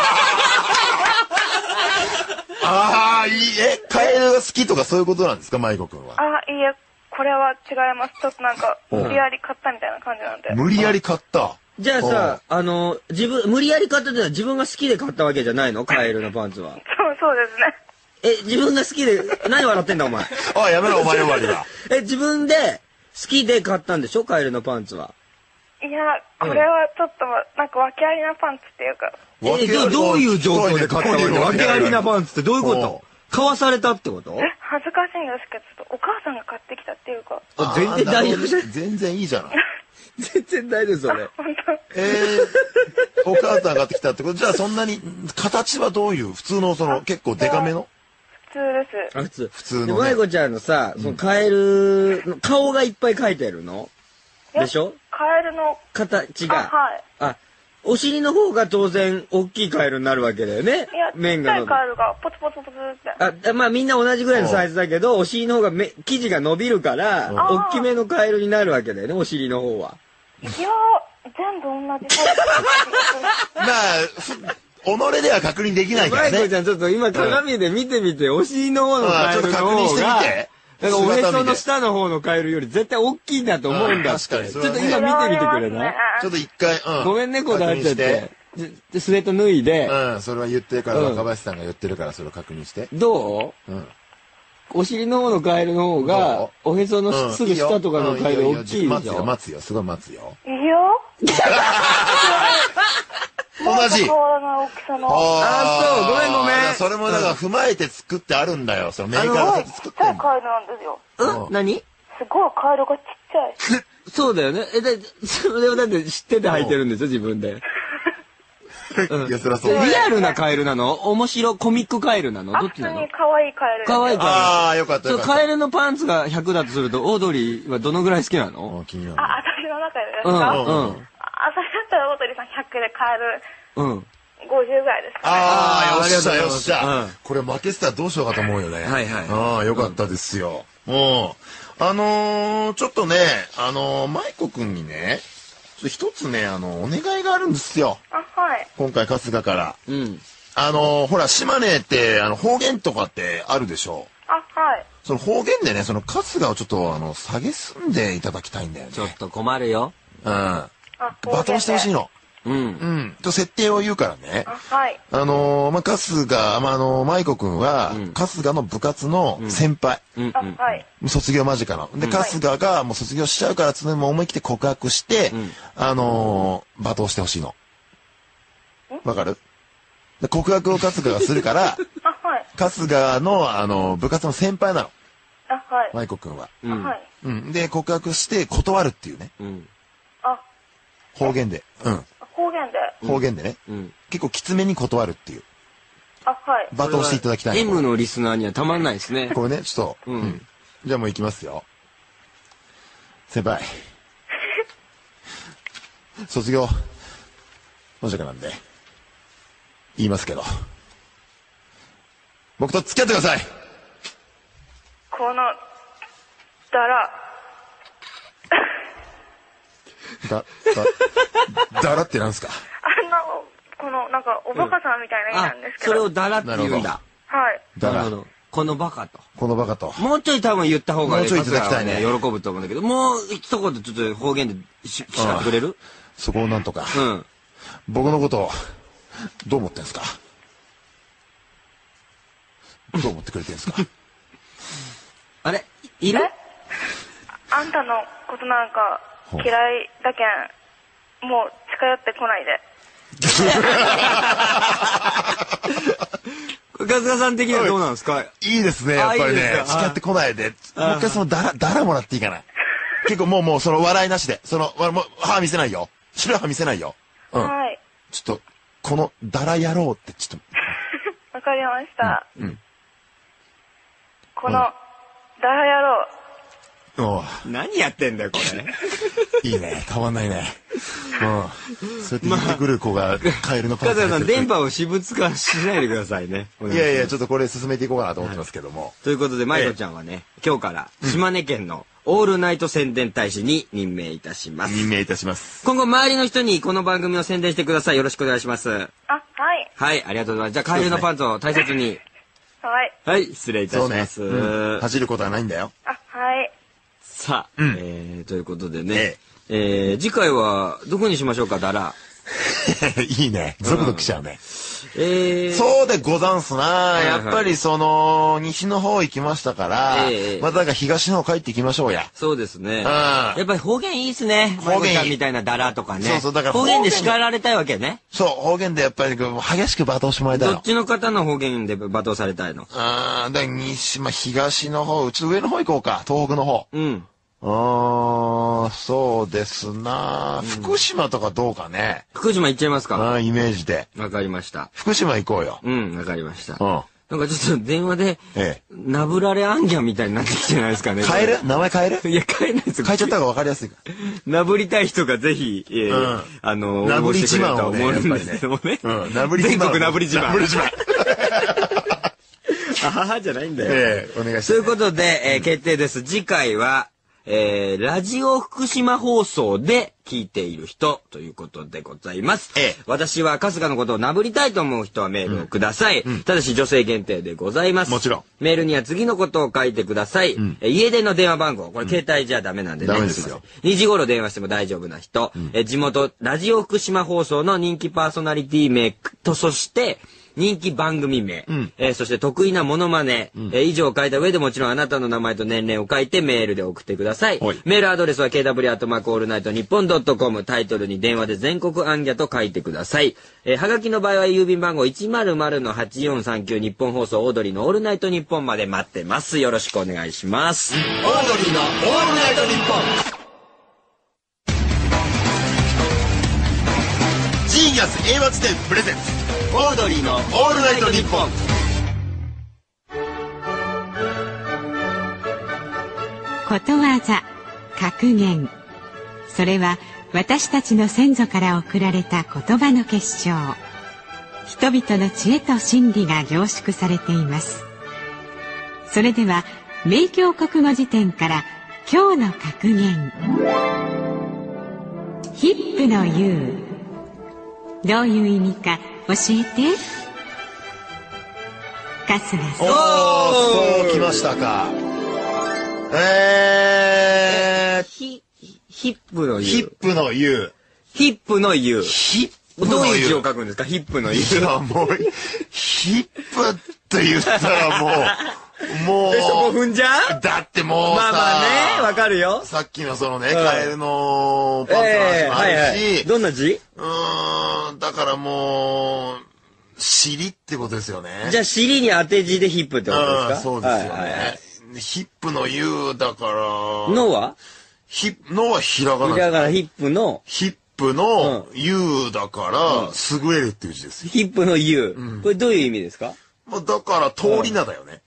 ああ、いい。え、カエルが好きとかそういうことなんですか、マイコ君は。 あ、いいえ、これは違います。ちょっとなんか、無理やり買ったみたいな感じなんで。 無理やり買った。 じゃあさ、あの、自分、無理やり買ったってのは自分が好きで買ったわけじゃないの？カエルのパンツは。 そう、そうですね。 え、自分が好きで、何笑ってんだお前。 あ、やめろ、お前呼ばれだ。 え、自分で好きで買ったんでしょ？カエルのパンツは。 いや、これはちょっと、なんか訳ありなパンツっていうか。 え、どどういう状況で買ったわけ？訳ありなパンツってどういうこと？買わされたってこと？ え、恥ずかしいんですけど、ちょっとお母さんが買ってきたっていうか。 全然大丈夫じゃん。 全然いいじゃない。 全然大丈夫、それ。 本当。 えー、お母さんが買ってきたってこと？じゃあそんなに、形はどういう？普通のその、結構デカめの？ 普通です。 あ、普通。 普通のね。 マイコちゃんのさ、そのカエルの顔がいっぱい描いてるのでしょ？ カエルの形が。 はい。 あ、お尻の方が当然大きいカエルになるわけだよね。 いや、 面がちっちゃいカエルがポツポツポツって。 あ、まあみんな同じぐらいのサイズだけど、お尻の方がめ生地が伸びるから、大きめのカエルになるわけだよね、お尻の方は。 いやー、全部同じサイズ。 まあ、己では確認できないからね。 マイコちゃんちょっと今鏡で見てみて、お尻の方のカエルの方が。 ちょっと確認してみて。 なんかおへその下の方のカエルより絶対大きいんだと思うんだって。ちょっと今見てみてくれない？ ちょっと一回、うん。 ごめんね、こだわっちゃって。で、スウェット脱いで。 うん、それは言ってるから、若林さんが言ってるからそれを確認して。 どう？うん。お尻の方のカエルの方が、おへそのすぐ下とかのカエル大きいでしょ？ 待つよ、待つよ、すごい待つよ。 いいよ。 同じ。 大きさの。 あ、そう、ごめんごめん。 それもだから踏まえて作ってあるんだよ。そのメーカーが作ってんの。 カエルなんですよ。 うん？何？ すごいカエルがちっちゃい。 そうだよね。え、で、それをだって知ってて履いてるんですよ、自分で。 いや、そりゃそう。 リアルなカエルなの？面白コミックカエルなの？どっちなの？ 普通に可愛いカエル。 可愛いカエル。 ああ、よかったよかった。 カエルのパンツがひゃくだとすると、オードリーはどのぐらい好きなの？ 気になる。 あ、私の中でですか？ うん、うん。 あ、それだったらオードリーさんひゃくでカエル。うん。ごじゅうぐらいですかね。 ああ、よっしゃよっしゃ。これ負けてたらどうしようかと思うよね。 はいはい。 ああ、よかったですよ。うん。あのー、ちょっとね、あのー、マイコくんにね、一つね、あの、お願いがあるんですよ。 あ、はい。 今回、春日から。 うん。 あのー、ほら、島根って、あの、方言とかってあるでしょう。 あ、はい。 その方言でね、その春日をちょっと、あの、下げすんでいただきたいんだよね。 ちょっと困るよ。 うん。バトンしてほしいの。うん。うん。と、設定を言うからね。 あ、はい。 あのー、まあ、春日、まあ、あのー、舞子くんは、うん、春日の部活の先輩。うん。 あ、はい。 卒業間近の。で、春日がもう卒業しちゃうからつのも思い切って告白して、うん、あのー、罵倒してほしいの。わかる？で告白を春日がするから、 あ、はい。 春日の、あのー、部活の先輩なの。 あ、はい。 舞子くんは。 うん。はい。 うん。で、告白して断るっていうね。うん。あ。方言で。うん。 方言で。 方言でね。うん。結構きつめに断るっていう。 あ、はい。 罵倒していただきたい。 M のリスナーにはたまんないですね。 これね、ちょっと。うん。じゃあもう行きますよ。先輩。卒業、間近なんで、言いますけど。僕と付き合ってください。 この、だら。 だ、だ、だらってなんすか？ あの、この、なんか、おバカさんみたいな意味なんですけど。 それをだらって言うんだ。 はい。 だら。 このバカと。 このバカと。 もうちょい多分言った方がもうちょいいただきたいね。 喜ぶと思うんだけど、もう一言ちょっと方言でし、しってくれる？ そこをなんとか。 うん。 僕のことを、 どう思ってんすか？どう思ってくれてんすか？ あれいる？ あんたのことなんか嫌いだけん、もう近寄ってこないで。 春日さん的にはどうなんですか？ いいですね、やっぱりね。近寄ってこないで。もう一回そのダラ、ダラもらっていいかな。結構もうもうその笑いなしで。その、もう歯見せないよ。白い歯見せないよ。うん。 はい。 ちょっと、このダラ野郎ってちょっと。 わかりました。 うん。うん、 この、ダラ野郎。 何やってんだよこれ。いいね、たまんないね。うん。そうやって言ってくる子がカエルのパンツ。 ただの電波を私物化しないでくださいね。 いやいや、ちょっとこれ進めていこうかなと思ってますけども。 ということで、まいこちゃんはね、今日から島根県のオールナイト宣伝大使に任命いたします。 任命いたします。 今後周りの人にこの番組を宣伝してください。よろしくお願いします。あ、 はい。 はい、ありがとうございます。じゃあカエルのパンツを大切に。 はい。 はい、失礼いたします。 走ることはないんだよ。 あ、はい。 さあ、うん、えー、ということでね、えええー、次回はどこにしましょうか、ダラ。 いいね。ゾクゾクしちゃうね。 うん、えー、 そうでござんすな。はいはい、やっぱりその、西の方行きましたから、えー、またなんか東の方帰っていきましょうや。 そうですね。うん、やっぱり方言いいっすね。方言みたいなダラとかね。そうそう、だから方言で叱られたいわけね。 そう、方言でやっぱり激しく罵倒してもらいたいの。 どっちの方の方言で罵倒されたいの？ ああ、だから西、まあ、東の方、うち上の方行こうか。東北の方。うん。ああ、そうですな、うん。福島とかどうかね。 福島行っちゃいますか？ ああ、イメージで。 わかりました。 福島行こうよ。 うん、わかりました。うん。なんかちょっと電話で、ええ、なぶられあんぎゃんみたいになってきてないですかね。 変える？名前変える？ いや、変えないですよ。 変えちゃった方がわかりやすいから。 なぶりたい人がぜひ、えー、うん、あの、 なぶり自慢を思うんですけどもね。 うん、なぶり自慢。 全国なぶり自慢。 なぶり自慢。 あははじゃないんだよ。 ええ、お願いします。 ということで、えー、決定です。次回は、えー、ラジオ福島放送で聞いている人ということでございます。ええ、私は春日のことをなぶりたいと思う人はメールをください。うんうん、ただし女性限定でございます。 もちろん。 メールには次のことを書いてください。うん、え家電の電話番号。これ携帯じゃダメなんでね。 ダメですよ。 にじ頃電話しても大丈夫な人。うん、え地元ラジオ福島放送の人気パーソナリティ名と、そして、人気番組名、うん、えー、そして得意なモノマネ、うん、えー、以上を書いた上でもちろんあなたの名前と年齢を書いてメールで送ってください。メールアドレスは ケーダブリュー アットマークオールナイトニッポンドットコム、タイトルに電話で全国アンギャと書いてください。えー、はがきの場合は郵便番号 いちまるまるのはちよんさんきゅう 日本放送オードリーのオールナイトニッポンまで待ってます。よろしくお願いします。 オードリーのオールナイトニッポン。 ジーニアス英和辞典プレゼンツオードリーのオールナイトニッポン。 ことわざ、格言、それは私たちの先祖から贈られた言葉の結晶。人々の知恵と真理が凝縮されています。それでは明教国語辞典から今日の格言。ヒップの言う。どういう意味か教えて。春日さん。 おー、そうきましたか。えー、 ヒ、ヒップの言う。 ヒップの言う。 ヒップの言う。 ヒップの言う。 どういう字を書くんですか、ヒップの言う。 いや、もう、ヒップって言ったらもう、もう。 え、そこ踏んじゃう？ だってもうさ。 まあまあね、わかるよ。 さっきのそのね、カエルのパンツの話もあるし。えーはいはい、 どんな字？ うーん、だからもう、尻ってことですよね。 じゃあ尻に当て字でヒップってことですか？ そうですよね。はいはいはい、ヒップの言うだから。 のは？ ヒのはひらがな。 ひらがな、ヒップの。 ヒップの言うだから、優れるっていう字ですよ。 ヒップの言う。うん、これどういう意味ですか？ まあ、だから通り名だよね。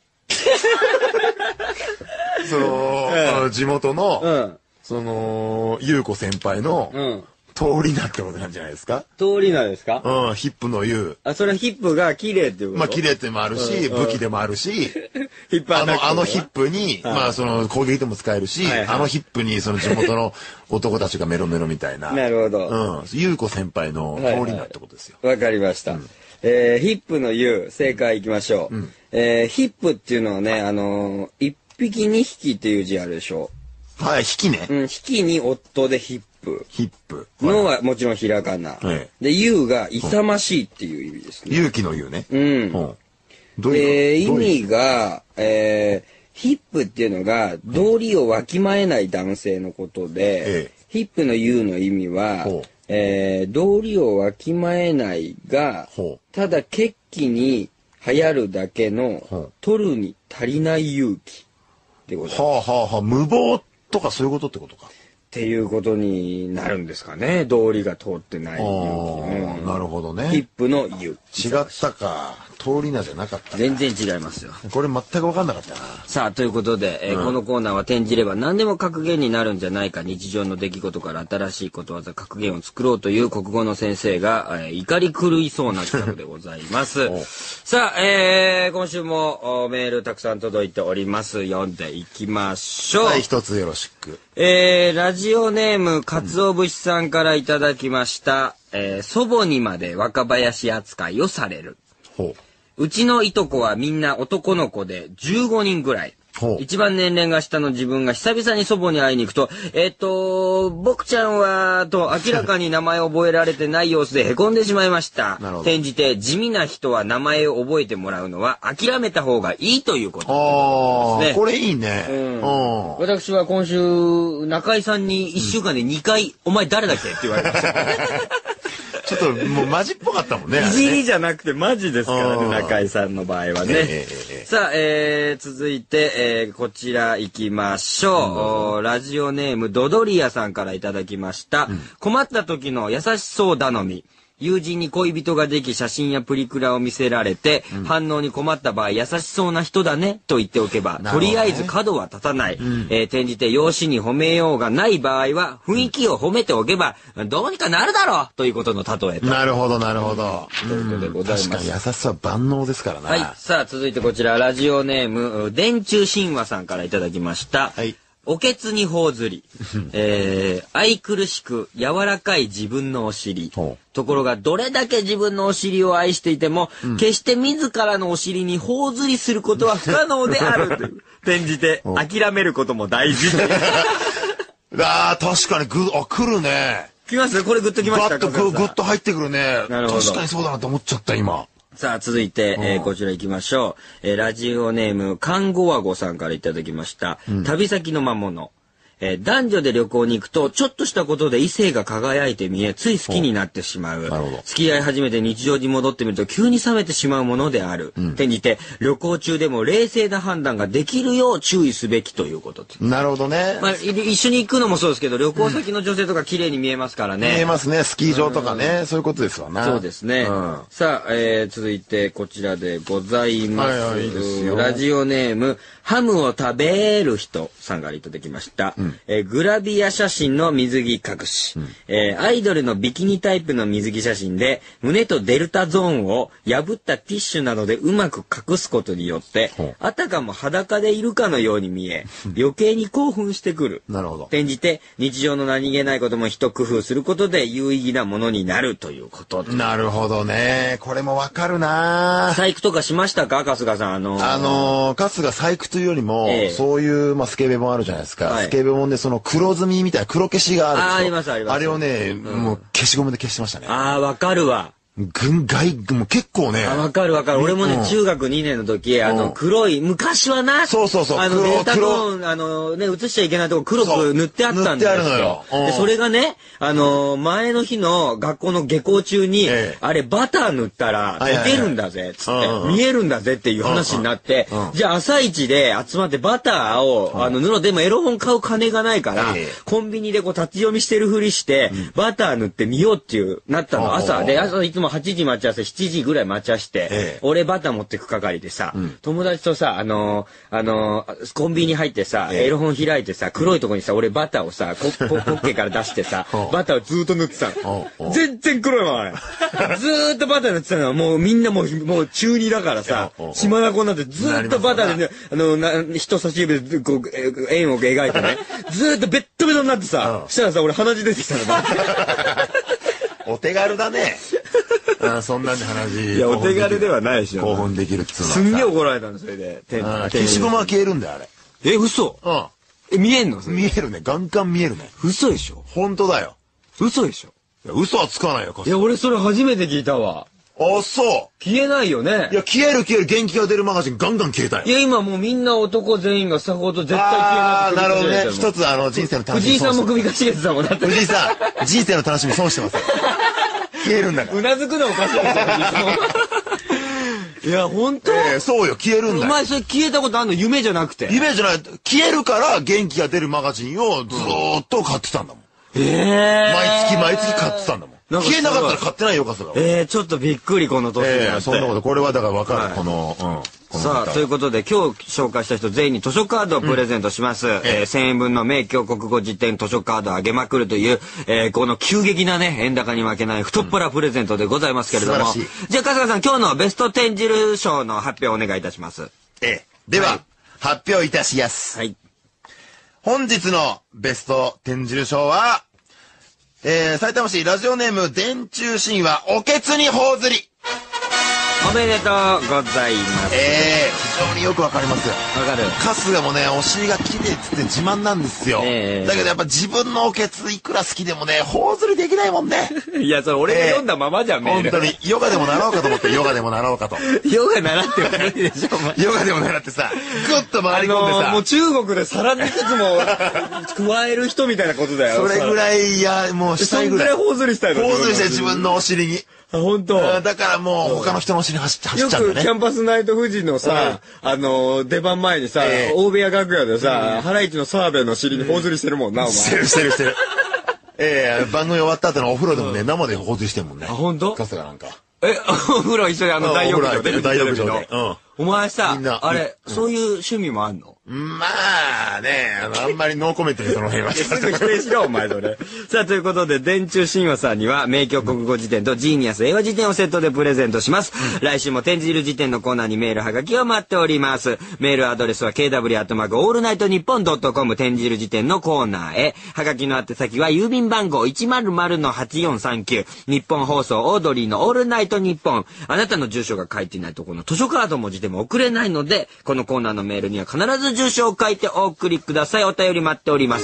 その、うん、地元の、うん、その、優子先輩の、うん通り名ってことなんじゃないですか？ 通り名ですか？ うん、ヒップの言う。 あ、それはヒップが綺麗っていうこと？ まあ綺麗ってもあるし、うん、武器でもあるし、 ヒップあの、あのヒップに、はい、まあその攻撃でも使えるし、はいはい、あのヒップにその地元の男たちがメロメロみたいな。 なるほど。 うん。優子先輩の通り名ってことですよ。 わ、はいはい、かりました。うん、えー、ヒップの言う、正解いきましょう。うん、えー、ヒップっていうのはね、あのー、一匹二匹っていう字あるでしょ。 はい、引きね。 うん、引きに夫でヒップ。 プ。 ヒップ。 のはもちろんひらがな。で、勇が勇ましいっていう意味ですね。 勇気の勇ね。 うん。どういう意味が、えー、ヒップっていうのが道理をわきまえない男性のことで、ヒップの勇の意味は、えー、道理をわきまえないが、ただ血気に流行るだけの取るに足りない勇気ってことです。 はあはあはあ、無謀とかそういうことってことか。 っていうことになるんですかね。道理が通ってない勇気。 うん、なるほどね。 ヒップの勇気。違ったか。通り名じゃなかったか。 全然違いますよ。 これ全く分かんなかったな。 さあ、ということで、えーうん、このコーナーは転じれば何でも格言になるんじゃないか、日常の出来事から新しいことわざ格言を作ろうという国語の先生が、えー、怒り狂いそうな企画でございます。さあ、えー、今週もメールたくさん届いております。読んでいきましょう。 はい、一つよろしく。 えー、ラジオネームかつお節さんからいただきました。うん、えー、祖母にまで若林扱いをされる。ほう。うちのいとこはみんな男の子でじゅうごにんぐらい。一番年齢が下の自分が久々に祖母に会いに行くと、えっと、僕ちゃんは、と明らかに名前を覚えられてない様子で凹んでしまいました。転じて地味な人は名前を覚えてもらうのは諦めた方がいいということですね。 これいいね。うん、 私は今週、中井さんにいっしゅうかんでにかい、うん、お前誰だっけって言われました。 ちょっともうマジっぽかったもんね。 いじりじゃなくてマジですからね、中井さんの場合はね。えー、さあ、えー、続いて、えー、こちら行きましょう。うん、ラジオネームドドリアさんからいただきました。うん、困った時の優しそう頼み。友人に恋人ができ写真やプリクラを見せられて、うん、反応に困った場合優しそうな人だねと言っておけば、ね、とりあえず角は立たない、うん、えー、転じて容姿に褒めようがない場合は雰囲気を褒めておけば、うん、どうにかなるだろうということの例えと。 なるほどなるほど、 うん、ということでございます。 確かに優しさは万能ですからね。 はい。さあ続いてこちらラジオネーム電柱神話さんからいただきました。はい。おけつに頬ずり、えー、愛くるしく柔らかい自分のお尻。ところがどれだけ自分のお尻を愛していても、うん、決して自らのお尻に頬ずりすることは不可能であるという。転じて諦めることも大事。 ああ、確かにグあ来るね。 来ますこれグッときました。 グッとグッと入ってくるね。なるほど。確かにそうだなと思っちゃった今。 さあ続いて、えー、こちら行きましょう、えー、ラジオネーム看護ワゴさんからいただきました、うん、旅先の魔物、えー、男女で旅行に行くとちょっとしたことで異性が輝いて見えつい好きになってしまう。付き合い始めて日常に戻ってみると急に冷めてしまうものである、うん、転じて旅行中でも冷静な判断ができるよう注意すべきということです。 なるほどね、 まあ、一緒に行くのもそうですけど旅行先の女性とか綺麗に見えますからね、うん、 見えますね。スキー場とかね、うん、そういうことですわな。 そうですね、うん、さあ、えー、続いてこちらでございます、はいはい、いいですよ。ラジオネームハムを食べる人さんからいただきました、うん、えー、グラビア写真の水着隠し、うん、えー、アイドルのビキニタイプの水着写真で胸とデルタゾーンを破ったティッシュなどでうまく隠すことによって、うん、あたかも裸でいるかのように見え余計に興奮してくる。 なるほど。 転じて日常の何気ないことも一工夫することで有意義なものになるということです。 なるほどね。これもわかるな。 細工とかしましたか春日さん。あのー、 あのー、春日細工というよりも、ええ、そういう、まあ、スケベ本あるじゃないですか、はい、スケベ本でその黒ずみみたいな黒消しがあるんですよ。 あ、ありますあります。 あれをね、うん、もう消しゴムで消してましたね。 ああ、わかるわ。 軍外、もう結構ね。 わかるわかる。俺もね、うん、中学にねんの時、あの、黒い、昔はな。 そうそうそう。 あの、データトーン、あの、ね、映しちゃいけないとこ黒く塗ってあったんですよ。塗ってあるのよ。で、それがね、あの、前の日の学校の下校中に、ええ、あれ、バター塗ったら、溶けるんだぜ、つって、見えるんだぜっていう話になって、じゃあ朝一で集まってバターを、あの、布でもエロ本買う金がないから、ええ、コンビニでこう立ち読みしてるふりして、うん、バター塗ってみようっていう、なったの、朝。で、朝いつもはちじ待ち合わせしちじぐらい待ち合わせて、ええ、俺バター持ってく係でさ、うん、友達とさ、あのー、あのー、コンビニ入ってさ、ええ、エロ本開いてさ、黒いとこにさ、俺バターをさ、ポッポッケから出してさ、バターをずーっと塗ってたの。全然黒いままね。ずーっとバター塗ってたのは、もうみんなもう、もう中二だからさ、血まなこになってずーっとバターでね、あの、な人差し指でこう、円を描いてね、ずーっとベッドベトになってさ、したらさ、俺鼻血出てきたの。 お手軽だね。あ、そんなんで話。 いや、お手軽ではないでしょ。 興奮できるっつうのは。 すんげえ怒られたの、それで。 消しゴムは消えるんだよ、あれ。 え、嘘？ うん。 え、見えんの？ 見えるね。ガンガン見えるね。 嘘でしょ？ 本当だよ。 嘘でしょ？ いや、嘘はつかないよ、 いや、俺それ初めて聞いたわ。 あ、そう。 消えないよね。 いや、消える消える、元気が出るマガジンガンガン消えたよ。 いや、今もうみんな男全員がさほど絶対消えない。 ああ、なるほどね。一つあの、人生の楽しみ。 藤井さんも首かしげてたもんだって。 藤井さん、人生の楽しみ損してますよ。消えるんだから。 うなずくのおかしいですよ、藤井さん。いや、本当？ ええ、そうよ、消えるんだよ。 お前それ消えたことあんの？夢じゃなくて。 夢じゃない。消えるから元気が出るマガジンをずーっと買ってたんだもん。 ええ。 毎月毎月買ってたんだもん。消えなかったら買ってないよ、かすが。 ええ、ちょっとびっくり、この年になって。 ええ、そんなこと、これはだから分かる、この、 うん。さあ、ということで、今日紹介した人全員に図書カードをプレゼントします。えー、せんえんぶんの名教国語辞典図書カードをあげまくるという、えー、この急激なね、円高に負けない太っ腹プレゼントでございますけれども。じゃあ、春日さん、今日のベスト転じる賞の発表をお願いいたします。 ええ。では、発表いたしやす。 はい。 本日のベスト転じる賞は、えー、埼玉市ラジオネーム電柱神話おけつにほおずり。 おめでとうございます。 ええー、非常によくわかりますよ。 わかる。 春日もね、お尻が綺麗っつって自慢なんですよ。えー、だけどやっぱ自分のおけついくら好きでもね、ほおずりできないもんね。 いや、それ俺が読んだままじゃん、えー、 メール。本当に、ヨガでも習おうかと思って、ヨガでも習おうかと。 ヨガ習っては無理でしょ、お前。 ヨガでも習ってさ、ぐっと回り込んでさ。あのー、 もう中国で皿にいくつも加える人みたいなことだよ。 それぐらい、いや、もうしたいぐらい。 そんぐらいほおずりしたいの。 ほおずりして自分のお尻に。 あ、本当。 だからもう他の人のお尻走っちゃうんだね。 よくキャンパスナイト富士のさ、うん、あの出番前にさ、えー、大部屋楽屋でさ、うん、ハライチの澤部の尻にほおずりしてるもんな、お前。 してるしてるしてる。ええー、番組終わった後のお風呂でもね、うん、生でほおずりしてるもんね。 あ、本当？ 春日なんか。 え、お風呂一緒にあの大浴場で。 大浴場で。 うん。お前さ、あれ、そういう趣味もあんの？ まあね、あの、あんまりノーコメントでその辺は。 すぐ否定しろ、お前それ。さあ、ということで、電柱神話さんには、名教国語辞典とジーニアス英和辞典をセットでプレゼントします。来週も転じる辞典のコーナーにメールはがきを待っております。メールアドレスは ケーダブリュー アットマーク オールナイトニッポンドットコム 転じる辞典のコーナーへ。はがきの宛先は郵便番号 いちまるまるのはちよんさんきゅう。日本放送オードリーのオールナイトニッポン。あなたの住所が書いていないところの図書カードも辞典も送れないので、このコーナーのメールには必ず住所を書いてお送りください。お便り待っております。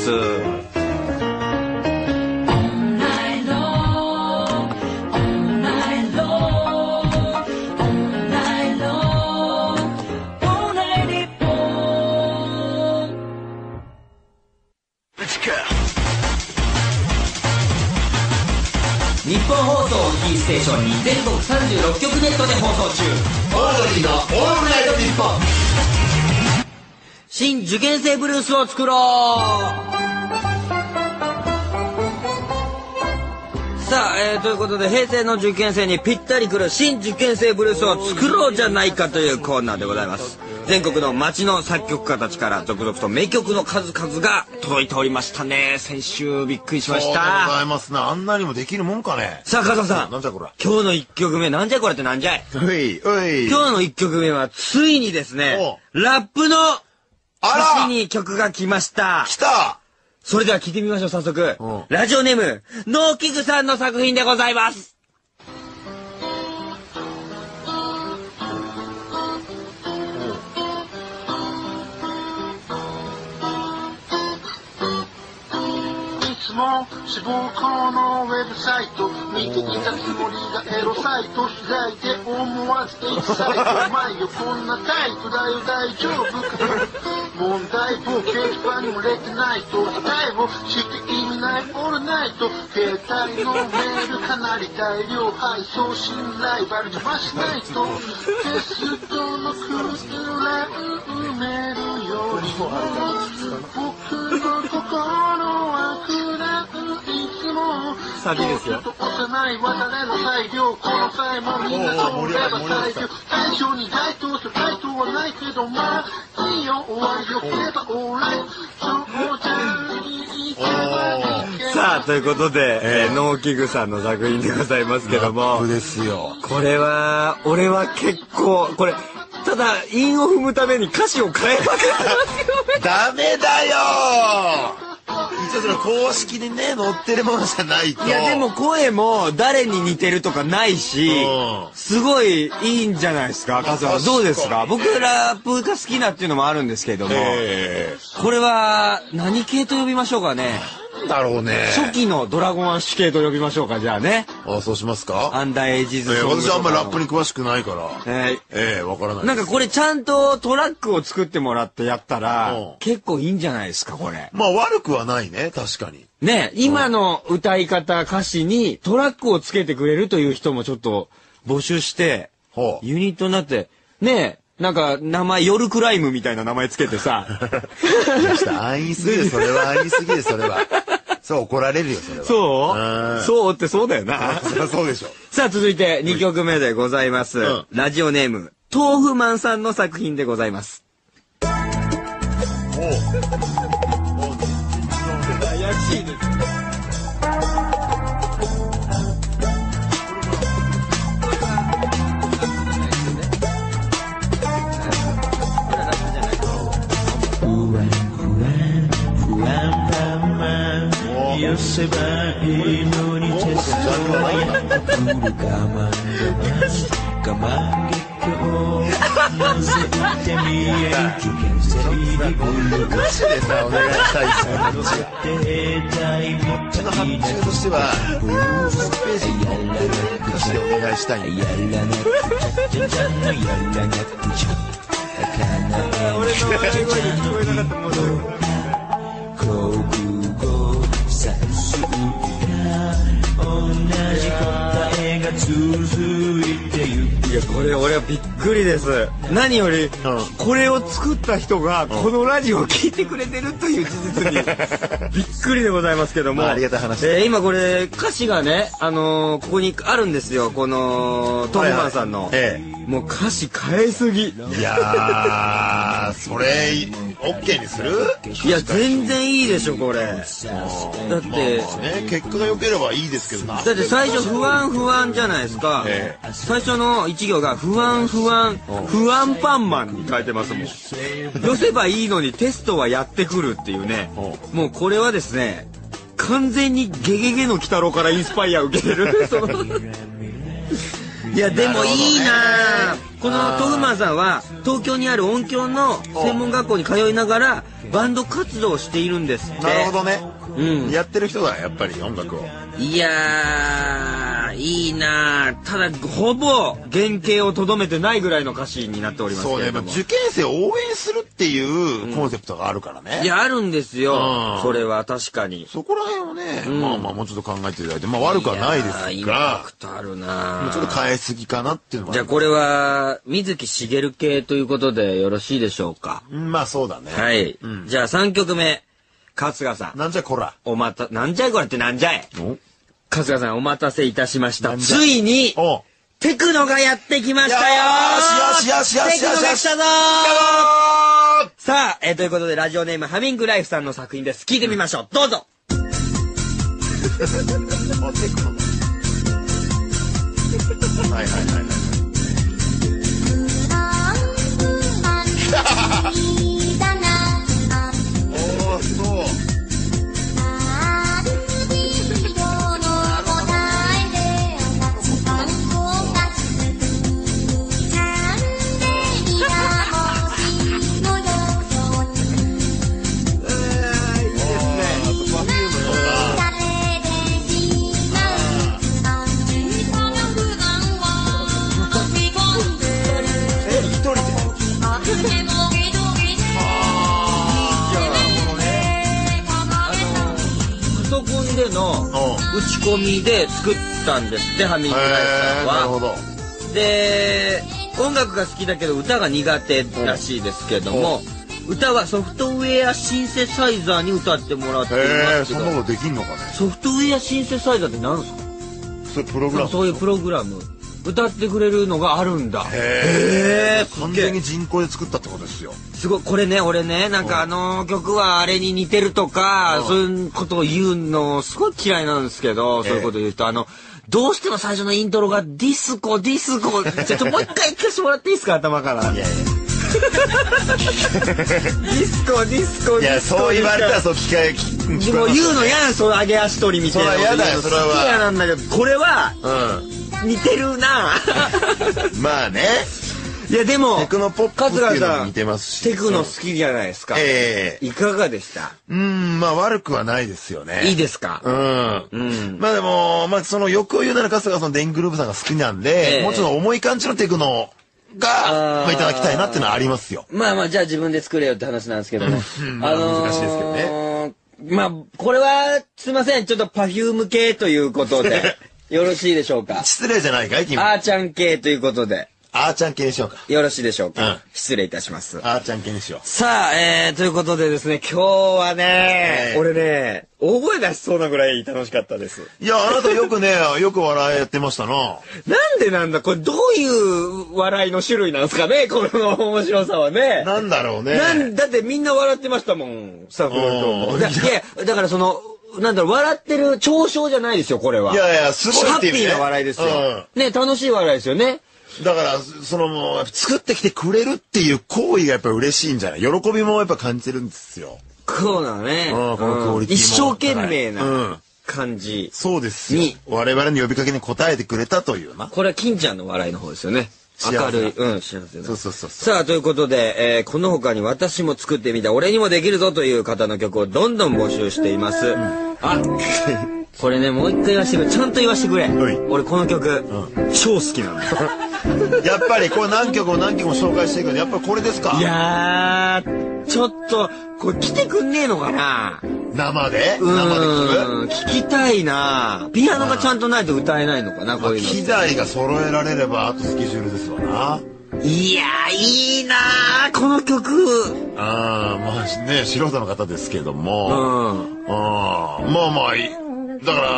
日本放送をキーステーションに全国さんじゅうろっきょくネットで放送中。 オードリーのオールナイトニッポン。 新受験生ブルースを作ろう。さあ、えー、ということで平成の受験生にぴったりくる新受験生ブルースを作ろうじゃないかというコーナーでございます。全国の町の作曲家たちから続々と名曲の数々が届いておりましたね。先週びっくりしました。 そうでございますな。あんなにもできるもんかね。 さあ、加藤さん。 なんじゃこれ。 今日の一曲目、なんじゃこれってなんじゃい。 おい、おい。 今日の一曲目はついにですね、ラップの歌詞に曲が来ました。 来た。 それでは聞いてみましょう、早速。ラジオネーム、ノーキグさんの作品でございます。 志望校のウェブサイト見ていたつもりがエロサイト開いて思わずエキサイトお前よこんなタイプだよ大丈夫か問題文掲示板にも出てないと答えをして意味ないオールナイト携帯のメールかなり大量配送信ライバル邪魔しないとテストの空欄埋めるよりも僕の心はサビですよ。 幼い渡れの裁量この際もみんなそうれば裁量対象に該当する回答はないけどまあいいよ終わりよければオーライそうじゃいいさあということで、えー、ノーキグさんの作品でございますけどもですよ。 これは俺は結構これただ韻を踏むために歌詞を変えまくってますよ。 ダメだよ一応その公式にね載ってるものじゃないと。 いやでも声も誰に似てるとかないし、すごいいいんじゃないですか。春日さんどうですか。僕ラップが好きなっていうのもあるんですけども、これは何系と呼びましょうかね。 だろうね。 初期のドラゴンアッシュ系と呼びましょうか。じゃあね。 あ、そうしますか。 アンダーエイジズソング。私はあんまりラップに詳しくないから。 えええ、わからない。 なんかこれちゃんとトラックを作ってもらってやったら結構いいんじゃないですかこれ。 まあ悪くはないね、確かに。 ね、今の歌い方歌詞にトラックをつけてくれるという人もちょっと募集して、ユニットになってね。なんか名前夜クライムみたいな名前つけてさ。 安易すぎる、それは安易すぎる、それは。そう怒られるよ、それは。 そうそうってそうだよな。 そうでしょ。 さあ続いてにきょくめでございます。うん、ラジオネーム豆腐マンさんの作品でございます。おお。怪しいですね。 寄せばいいのに手相はやってくる我慢我慢結局なぜって見える受験生に歌詞でさお願いしたいですよ。こっちの発注としてはホームページに載ってる歌詞でお願いしたい。やらなくちゃちゃんのやらなくちゃ俺の笑い声に聞こえなかったもの。 さすが同じ答えが続いてゆく。 いやこれ俺はびっくりです。何より、うん、これを作った人がこのラジオを聞いてくれてるという事実にびっくりでございますけども、 まあ、ありがたい話、 えー、今これ歌詞がね、あのー、ここにあるんですよ。このトムマンさんの、はいはい、ええ、もう歌詞変えすぎ。いやーそれ OK にする？ いや全然いいでしょこれ。だって、 まあまあね、結果が良ければいいですけどな。 だって最初不安不安じゃないですか、ええ、最初の一行が不安不安不安パンマンに書いてますもん。寄せばいいのにテストはやってくるっていうね。もうこれはですね完全にゲゲゲの鬼太郎からインスパイアを受けてるそのいやでもいいな、ね、このトフマンさんは東京にある音響の専門学校に通いながらバンド活動をしているんですって。 なるほどね、うん、やってる人だやっぱり音楽を。 いやーいいな。ただほぼ原型をとどめてないぐらいの歌詞になっておりますけれども。 そうね、受験生を応援するっていうコンセプトがあるからね、 うん、いやあるんですよ、うん、それは確かに。 そこら辺をね、うん、まあまあもうちょっと考えていただいて、まあ悪くはないですが、インパクトあるな。 ちょっと変えすぎかなっていうのは。 じゃあこれは水木しげる系ということでよろしいでしょうか。 うん、まあそうだね。 はい、うん、じゃあさんきょくめ春日さん。 なんじゃこら。 おまたなんじゃいこれってなんじゃい。春日さんお待たせいたしました。ついにテクノがやってきましたよ。 よしよしよしよしよし。 テクノが来たぞー。さあ、えー、ということでラジオネームハミングライフさんの作品です。聞いてみましょう。どうぞ。 あ、テクノはいはいはいはい。おー、そう。 の打ち込みで作ったんですってハミングライフさんは。 なるほど。 で音楽が好きだけど歌が苦手らしいですけども、歌はソフトウェアシンセサイザーに歌ってもらっていますけど。 そんなことできんのかね。 ソフトウェアシンセサイザーって何ですか。 それプログラム。 そういうプログラム歌ってくれるのがあるんだ。 へえ。完全に人工で作ったってことですよ。 すごい。これね俺ねなんかあの曲はあれに似てるとかそういうことを言うのすごい嫌いなんですけど、そういうこと言うとあのどうしても最初のイントロがディスコディスコちょっともう一回聞かせてもらっていいですか頭から。いやいやスコディスコ。 いやそう言われたらそう聞かえでも言うの嫌なその上げ足取りみたいな。 それは嫌だよそれは。 好きなんだけどこれは似てるな。 まあね。 いやでもテクノポップっていうのも似てますし。 テクノ好きじゃないですか。ええ。いかがでした？ うん、まあ悪くはないですよね。 いいですか？ うん。うん。まあでも、まあその欲を言うなら春日さん電気グループさんが好きなんで、もうちょっと重い感じのテクノが、まあいただきたいなっていうのはありますよ。 まあまあじゃあ自分で作れよって話なんですけども。 あの難しいですけどね。 まあこれはすいませんちょっとパフューム系ということでよろしいでしょうか？ 失礼じゃないかい君。 あーちゃん系ということで。 あーちゃん系にしようか。 よろしいでしょうか。うん、失礼いたします。 あーちゃん系にしよう。 さあ、えー、ということでですね、今日はね、俺ね、大声出しそうなぐらい楽しかったです。 いや、あなたよくね、よく笑いやってましたな。 なんでなんだこれどういう笑いの種類なんですかねこの面白さはね。 なんだろうね。 なんだってみんな笑ってましたもん、スタッフの人も。いや、だからその、なんだろう、笑ってる嘲笑じゃないですよ、これは。 いやいや、すごいっていうね。 ハッピーな笑いですよ。うん、ね、楽しい笑いですよね。 だから、そのもう、作ってきてくれるっていう行為がやっぱ嬉しいんじゃない？喜びもやっぱ感じてるんですよ。 そうだね。 うん、このクオリティも。 一生懸命な感じ。 そうですよ。我々の呼びかけに応えてくれたというな。 これは金ちゃんの笑いの方ですよね。明るい、うん、幸せな。 そうそうそう。 さあ、ということで、えー、この他に私も作ってみた、俺にもできるぞという方の曲をどんどん募集しています。うん、あこれね、もう一回言わせてくれ。ちゃんと言わせてくれ。俺この曲、うん、超好きなんだ。 やっぱりこれ何曲も何曲も紹介していくけど、やっぱりこれですか？ いやー、ちょっと、これ来てくんねえのかな？ 生で？生で聞く？ 聞きたいな。ピアノがちゃんとないと歌えないのかな、こういうの。 機材が揃えられれば、あとスケジュールですわな。 いやー、いいなー、この曲。 ああ、まあね、素人の方ですけども。うん。ああ、まあまあ、だから、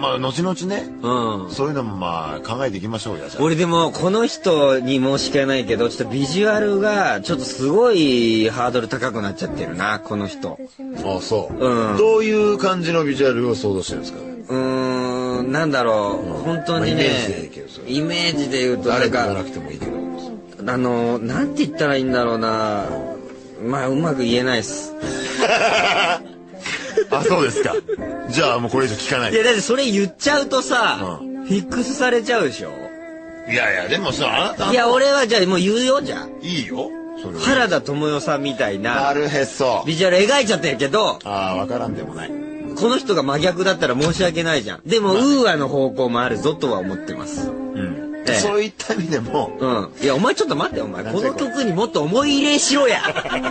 まあ、後々ね、うん、そういうのもまあ、考えていきましょうよ。 俺でも、この人に申し訳ないけど、ちょっとビジュアルが、ちょっとすごいハードル高くなっちゃってるな、この人。 ああ、そう。うん。どういう感じのビジュアルを想像してるんですか？ うーん、なんだろう、うん、本当にね、まあ、イメージでいいけど、イメージで言うと、 誰かじゃなくてもいいけど。 あの、なんて言ったらいいんだろうな、まあ、うまく言えないっす。 あ、そうですか。じゃあもうこれ以上聞かない。 いやだってそれ言っちゃうとさ、うん、フィックスされちゃうでしょ。 いやいやでもさ、あなた。 いや俺はじゃあもう言うよじゃあ。 いいよ。 それ原田知世さんみたいな。 なるへそ。 ビジュアル描いちゃってるけど。 ああわからんでもない。 この人が真逆だったら申し訳ないじゃん。でも、まあね、ウーアの方向もあるぞとは思ってます。うん。 ええ、そういった意味でも。 うん。いやお前ちょっと待ってお前この曲にもっと思い入れしろや。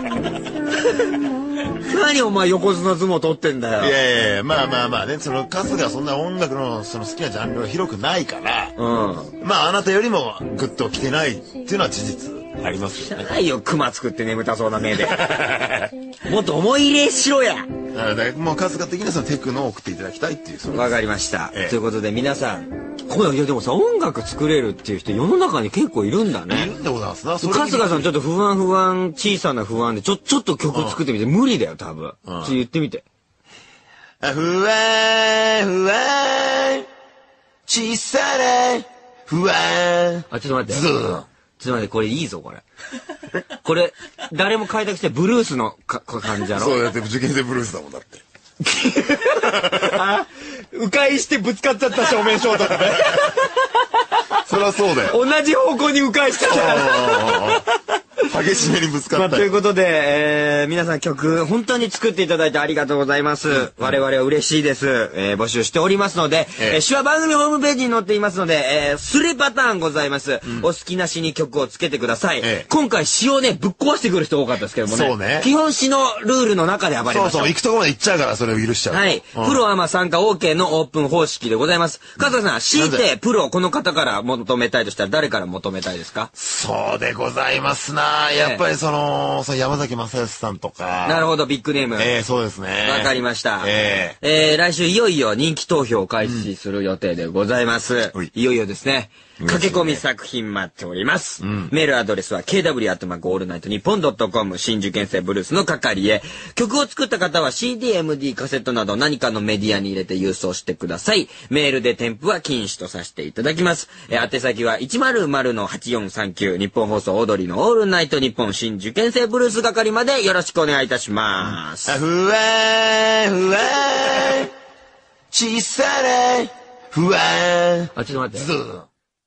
何お前横綱相撲取ってんだよ。 いやいやまあまあまあねその春日はそんな音楽のその好きなジャンルが広くないから、うん、まああなたよりもグッと来てないっていうのは事実ありますよね。 ないよ熊作って眠たそうな目で。もっと思い入れしろや。 だからもう春日的にそのテクノを送っていただきたいっていう。 わかりました、ええ、ということで皆さんこれいやでもさ音楽作れるっていう人世の中に結構いるんだね。 いるんでございますな。 春日さんちょっと不安不安小さな不安でちょちょっと曲作ってみて、うん、無理だよ多分。うん、ちょっと言ってみて。 不安不安小さな不安。 あちょっと待って。ちょっと待ってこれいいぞこれ。これ誰も開拓してブルースのか感じやろ。 そうだって受験生ブルースだもんだって。 あ迂回してぶつかっちゃった正面衝突で。 そりゃそうだよ。 同じ方向に迂回しちゃった。 激しめにぶつかった、まあ、 ということで、えー、皆さん曲本当に作っていただいてありがとうございます、うん、我々は嬉しいです、えー、募集しておりますので、えーえー、詩は番組ホームページに載っていますので、えー、スレパターンございます、うん、お好きな詩に曲をつけてください、えー、今回詩をねぶっ壊してくる人多かったですけどもね、そうね基本詩のルールの中で暴れましょう。 そうそう行くとこまで行っちゃうからそれを許しちゃう。 はい、うん、プロアマ参加 オーケー のオープン方式でございます。加藤さん詩ってプロこの方から求めたいとしたら誰から求めたいですか？ そうでございますな、やっぱりそのその山崎正義さんとか。 なるほどビッグネーム。 えー、そうですね。 わかりました。えー、えー、来週いよいよ人気投票を開始する予定でございます。うん、いよいよですね。駆け込み作品待っております。うん、メールアドレスは ケーダブリュー アットマーク オールナイトニッポン ドットコム 新受験生ブルースの係へ。曲を作った方は シーディー、エムディー、カセットなど何かのメディアに入れて郵送してください。メールで添付は禁止とさせていただきます。えー、宛先はいちまるまるのはちよんさんきゅう日本放送オードリーのオールナイトナイトニッポン新受験生ブルース係までよろしくお願いいたします。 ふわーふわー小さなふわー。 あ、ちょっと待って。ず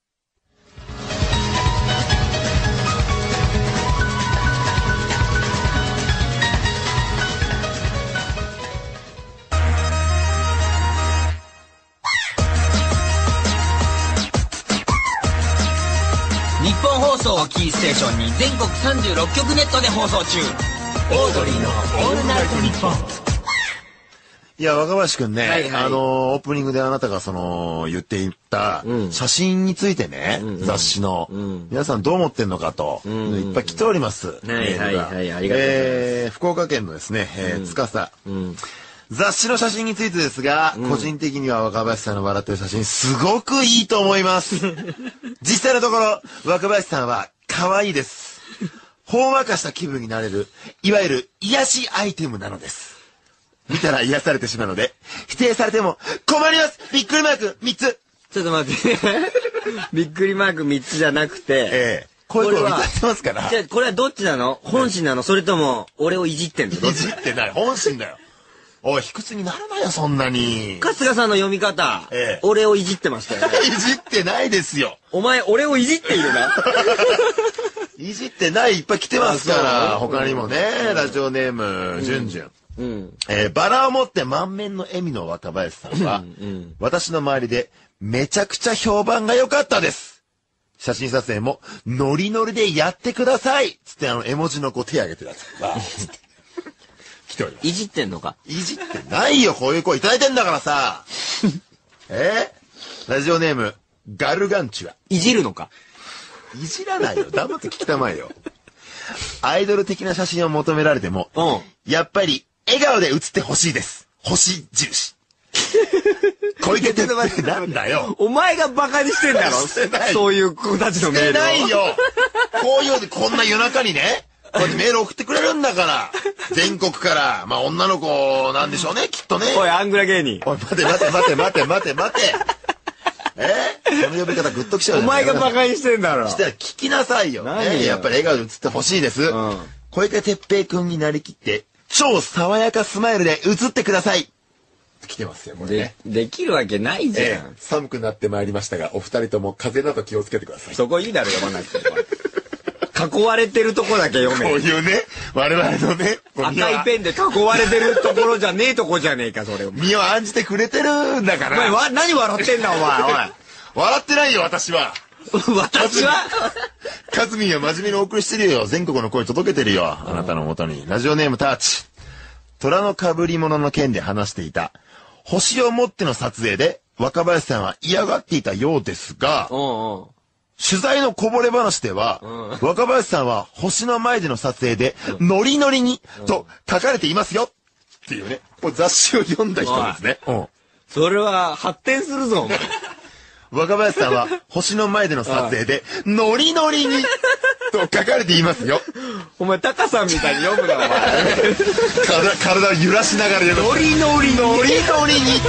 日本放送をキーステーションに全国さんじゅうろっきょくネットで放送中。オードリーのオールナイトニッポン。 いや、若林くんね、はいはい、あの、オープニングであなたがその、言っていた、写真についてね、うん、雑誌の、うん、皆さんどう思ってんのかと、うん、いっぱい来ております。 はいはいはい、ありがとうございます。 えー、福岡県のですね、えー、つかさ。うん雑誌の写真についてですが、うん、個人的には若林さんの笑ってる写真すごくいいと思います。実際のところ、若林さんは可愛いです。ほんわかした気分になれる、いわゆる癒しアイテムなのです。見たら癒されてしまうので、否定されても困ります。びっくりマークみっつ。 ちょっと待って。びっくりマークみっつじゃなくて、 ええこういうことを見たってますから。 じゃあこれはどっちなの？本心なの？それとも俺をいじってんの？ いじってない。本心だよ。おい、卑屈にならないよ、そんなに。 春日さんの読み方、ええ、俺をいじってましたよね。 いじってないですよ。 お前、俺をいじっているな。 いじってない、いっぱい来てますから、他にもね、うん、ラジオネーム、じゅんじゅん。うん、えー、バラを持って満面の笑みの若林さんは、うんうん、私の周りでめちゃくちゃ評判が良かったです。写真撮影もノリノリでやってくださいつってあの絵文字の子手挙げてたんですわ来ております。 いじってんのか？ いじってないよ、こういう声いただいてんだからさ。えー、ラジオネームガルガンチュア。 いじるのか？ いじらないよ。黙って聞きたまえよ。アイドル的な写真を求められても、うん、やっぱり笑顔で写ってほしいです。星印。小池徹平なんだよ。 お前がバカにしてんだろ。してない。そういう子たちのメールを。 してないよ。こういうこんな夜中にね。こうやってメール送ってくれるんだから。全国から。まあ女の子なんでしょうね、きっとね。 おい、アングラ芸人。 おい、待て待て待て待て待て待て。えその呼び方グッときちゃうよ。お前がバカにしてんだろ。 したら聞きなさいよ。ね、やっぱり笑顔で写ってほしいです。うん、小池徹平くんになりきって、超爽やかスマイルで写ってください。来てますよ、これね。 で、できるわけないじゃん、えー。 寒くなってまいりましたが、お二人とも風邪など気をつけてください。 そこいいだろ、読まなくても。囲われてるとこだけ読め。 こういうね、我々のね、 赤いペンで囲われてるところじゃねえとこじゃねえか、それ。 身を案じてくれてるんだから。 お前、わ、何笑ってんだ、お前、おい。 笑ってないよ、私は。 私はカズミンは真面目にお送りしてるよ。全国の声届けてるよ。あなたの元に。ラジオネームターチ。虎の被り物の件で話していた。星を持っての撮影で若林さんは嫌がっていたようですが、おうおう取材のこぼれ話では、うん、若林さんは星の前での撮影で、うん、ノリノリに、うん、と書かれていますよっていうね、これ雑誌を読んだ人ですね。うん、 それは発展するぞ、お前。 若林さんは星の前での撮影で、ノリノリに、と書かれていますよ。 お前、タカさんみたいに読むな、お前。 体、体を揺らしながら読む。 ノリノリに。 ノリノリに。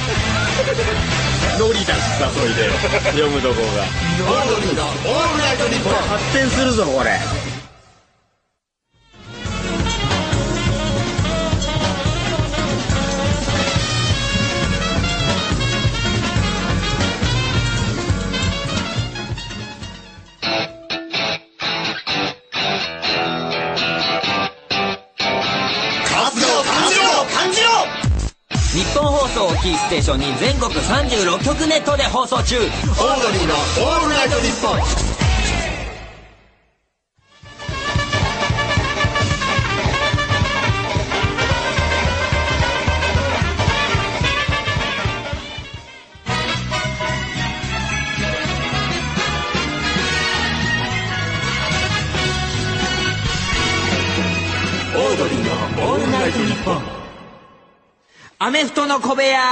ノリだしさ、そいで。読むとこが。 オードリーのオールナイトニッポン。 発展するぞ、これ。 日本放送をキーステーションに全国さんじゅうろっきょくネットで放送中。オードリーのオールナイトニッポン。オードリーのオールナイトニッポン。 アメフトの小部屋。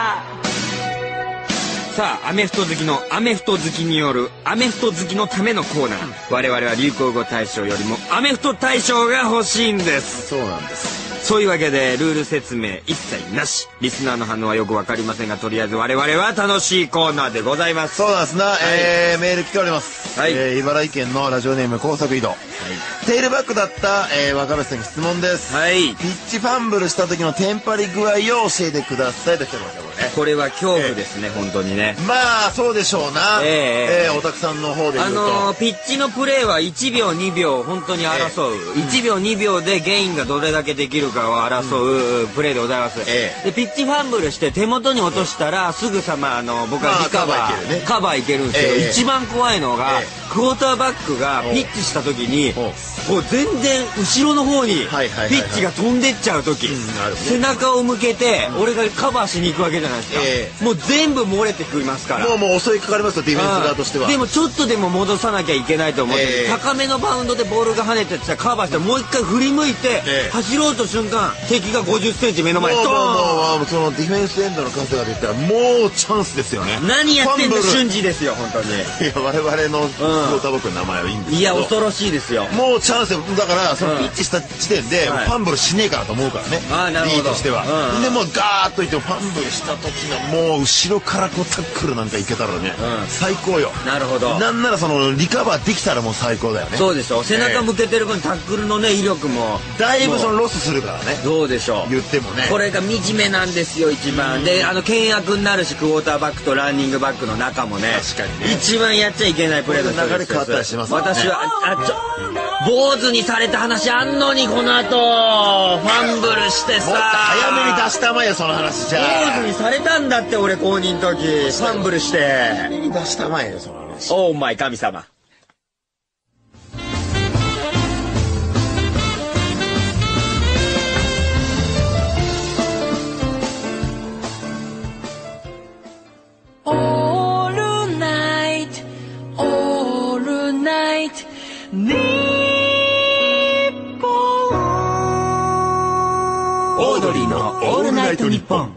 さあ、アメフト好きのアメフト好きによるアメフト好きのためのコーナー。我々は流行語大賞よりもアメフト大賞が欲しいんです。 そうなんです。 そういうわけでルール説明一切なし、リスナーの反応はよくわかりませんが、とりあえず我々は楽しいコーナーでございます。 そうなんですな、はい、えー、メール来ております、はい、えー、茨城県のラジオネーム工作移動、はい、テールバックだった、えー、若林さんに質問です、はい、ピッチファンブルした時のテンパり具合を教えてくださいと来てますよ。 これは恐怖ですね、えー、本当にね。 まあそうでしょうな、えーえー、おたくさんの方で言うと、 あのー、ピッチのプレーはいちびょうにびょう本当に争う、えー、いちびょうにびょうでゲインがどれだけできるかを争う、うん、プレーでございます、えー、でピッチファンブルして手元に落としたら、うん、すぐさまあの僕はリカバー、まあ、カバーいけるね、カバーいけるんですけど、えー、一番怖いのが、えー、クォーターバックがピッチした時にこう全然後ろの方にピッチが飛んでっちゃう時、背中を向けて俺がカバーしに行くわけじゃないですか、えー、もう全部漏れてくりますから、 もうもう襲いかかりますよ、ディフェンス側としては。 でもちょっとでも戻さなきゃいけないと思って、えー、高めのバウンドでボールが跳ねてったらカバーしたらもう一回振り向いて、えー、走ろうと瞬間敵がごじゅっセンチ目の前にドーン、 もうもうそのディフェンスエンドの数が出たらもうチャンスですよね。 何やってんだ瞬時ですよ本当に。いや我々のクォーターバックの名前はいいんですけど、 いや恐ろしいですよ。 もうチャンスだからそのピッチした時点でファンブルしねえからと思うからね、はい、リーとしては、うん、でもうガーッといってファンブルした時のもう後ろからこうタックルなんかいけたらね、うん、最高よ。 なるほど。 なんならそのリカバーできたらもう最高だよね。 そうでしょ。背中向けてる分、えー、タックルのね威力もだいぶそのロスするからね。 どうでしょう。 言ってもねこれが惨めなんですよ一番で、あの倹約になるし、クォーターバックとランニングバックの中もね、 確かにね一番やっちゃいけないプレーの流れ変わったりしますね。 私はあちょ坊主にされた話あんのに、この後ファンブルしてさ、もっと早めに出したまえよその話。じゃ坊主にされたんだって俺公認の時、ファンブルして早めに出したまえよその話。 オーマイ神様。 オールナイトオールナイトニッポンオードリーのオールナイトニッポン。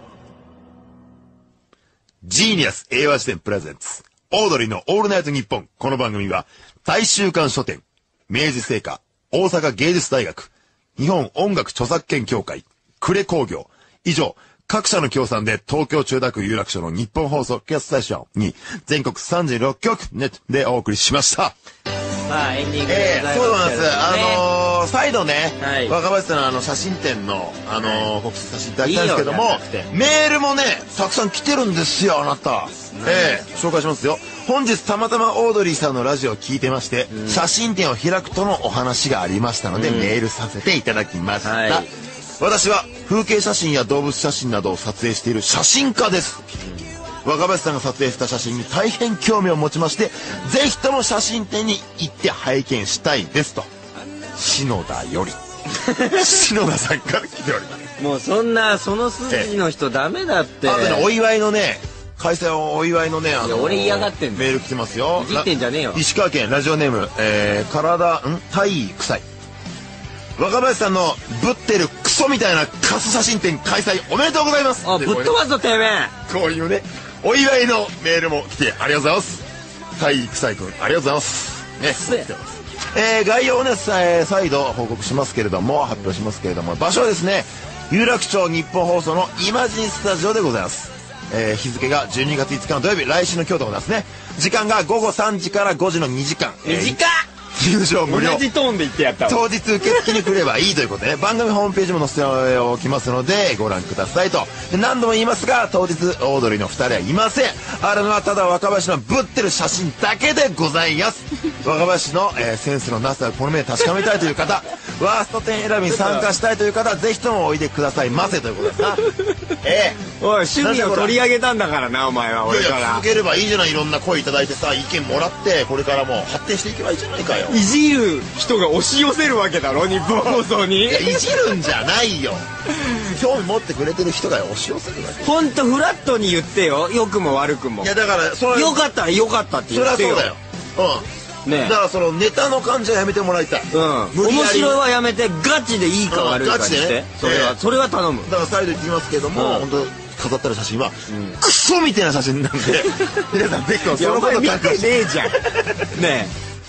ジーニアス英和辞典プレゼンツオードリーのオールナイトニッポン。この番組は大衆館書店、明治製菓、大阪芸術大学、日本音楽著作権協会、呉工業、以上各社の協賛で東京千代田区有楽町の日本放送キャストステーションに全国さんじゅうろっきょくネットでお送りしました。 まあエンディングでございますけどね、えー、そうなんです。 あのー、再度ね、はい、若林さんのあの写真展のあのー、告知させていただきたいんですけども、メールもねたくさん来てるんですよあなた。ええー、紹介しますよ。本日たまたまオードリーさんのラジオを聞いてまして、うん、写真展を開くとのお話がありましたので、うん、メールさせていただきました。はい、私は風景写真や動物写真などを撮影している写真家です。若林さんが撮影した写真に大変興味を持ちまして、ぜひとも写真展に行って拝見したいですと篠田より篠田さんから来ております。 もうそんなその筋の人ダメだって。 あとねお祝いのね開催をお祝いのね、あのー、 俺嫌がってんのメール来てますよ。 いじってんじゃねえよ。 石川県ラジオネーム、えー、体ん体臭い若林さんのぶってるクソみたいなカス写真展開催おめでとうございます。 あぶっ飛ばすぞてめえ。 こういうねお祝いのメールも来てありがとうございます。体臭い君ありがとうございますね。来てます。えー、概要をね再度報告しますけれども発表しますけれども、場所はですね有楽町日本放送のイマジンスタジオでございます。えー、日付がじゅうにがついつかの土曜日、来週の今日でございますね。時間がごごさんじからごじのにじかん。 短っ。 入場無料。 同じトーンで言ってやったわ。 当日受付に来ればいいということでね、番組ホームページも載せておきますのでご覧くださいと。で何度も言いますが当日オードリーのふたりはいません。あるのはただ若林のぶってる写真だけでございます。若林の、えー、センスのなさをこの目で確かめたいという方、ワーストテン選びに参加したいという方、ぜひともおいでくださいませということですな。ええー、おい趣味を取り上げたんだからなお前は。俺からいやいや続ければいいじゃない。いろんな声いただいてさ意見もらってこれからも発展していけばいいじゃないかよ。 いじる人が押し寄せるわけだろ日本放送に。 いやいじるんじゃないよ。興味持ってくれてる人が押し寄せるわけ。 ほんとフラットに言ってよ、良くも悪くも。 いやだからそれよかったらよかったって言ってよ。 そりゃそうだよ。うんね、だからそのネタの感じはやめてもらいたい。 うん、面白いはやめてガチでいいか悪いかにして、ね、それは、えー、それは頼む。 だから再度言ってきますけども、うん、本当飾ってある写真は、うん、クソみたいな写真なんで皆さんぜひともそのこと見てねえじゃんねえ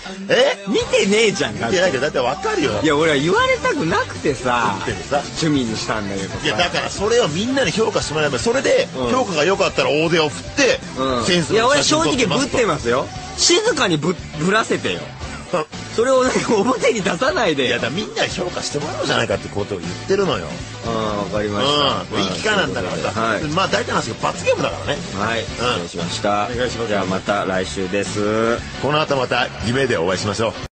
え見てねえじゃん。 見てないけどだってわかるよ。 いや俺は言われたくなくてさ趣味にしたんだけどさ。 いやだからそれをみんなに評価してもらえばそれで評価が良かったら大手を振ってセンスの写真撮ってますと。いや俺正直ぶってますよ。静かにぶぶらせてよ。それをなんか表に出さないで。 いやだみんなに評価してもらおうじゃないかってことを言ってるのよ。 ああわかりました。 いい機会なんだからさ。まあ大体なんですけど罰ゲームだからね。 はい失礼しました。 お願いします。 じゃあまた来週です。 この後また夢でお会いしましょう。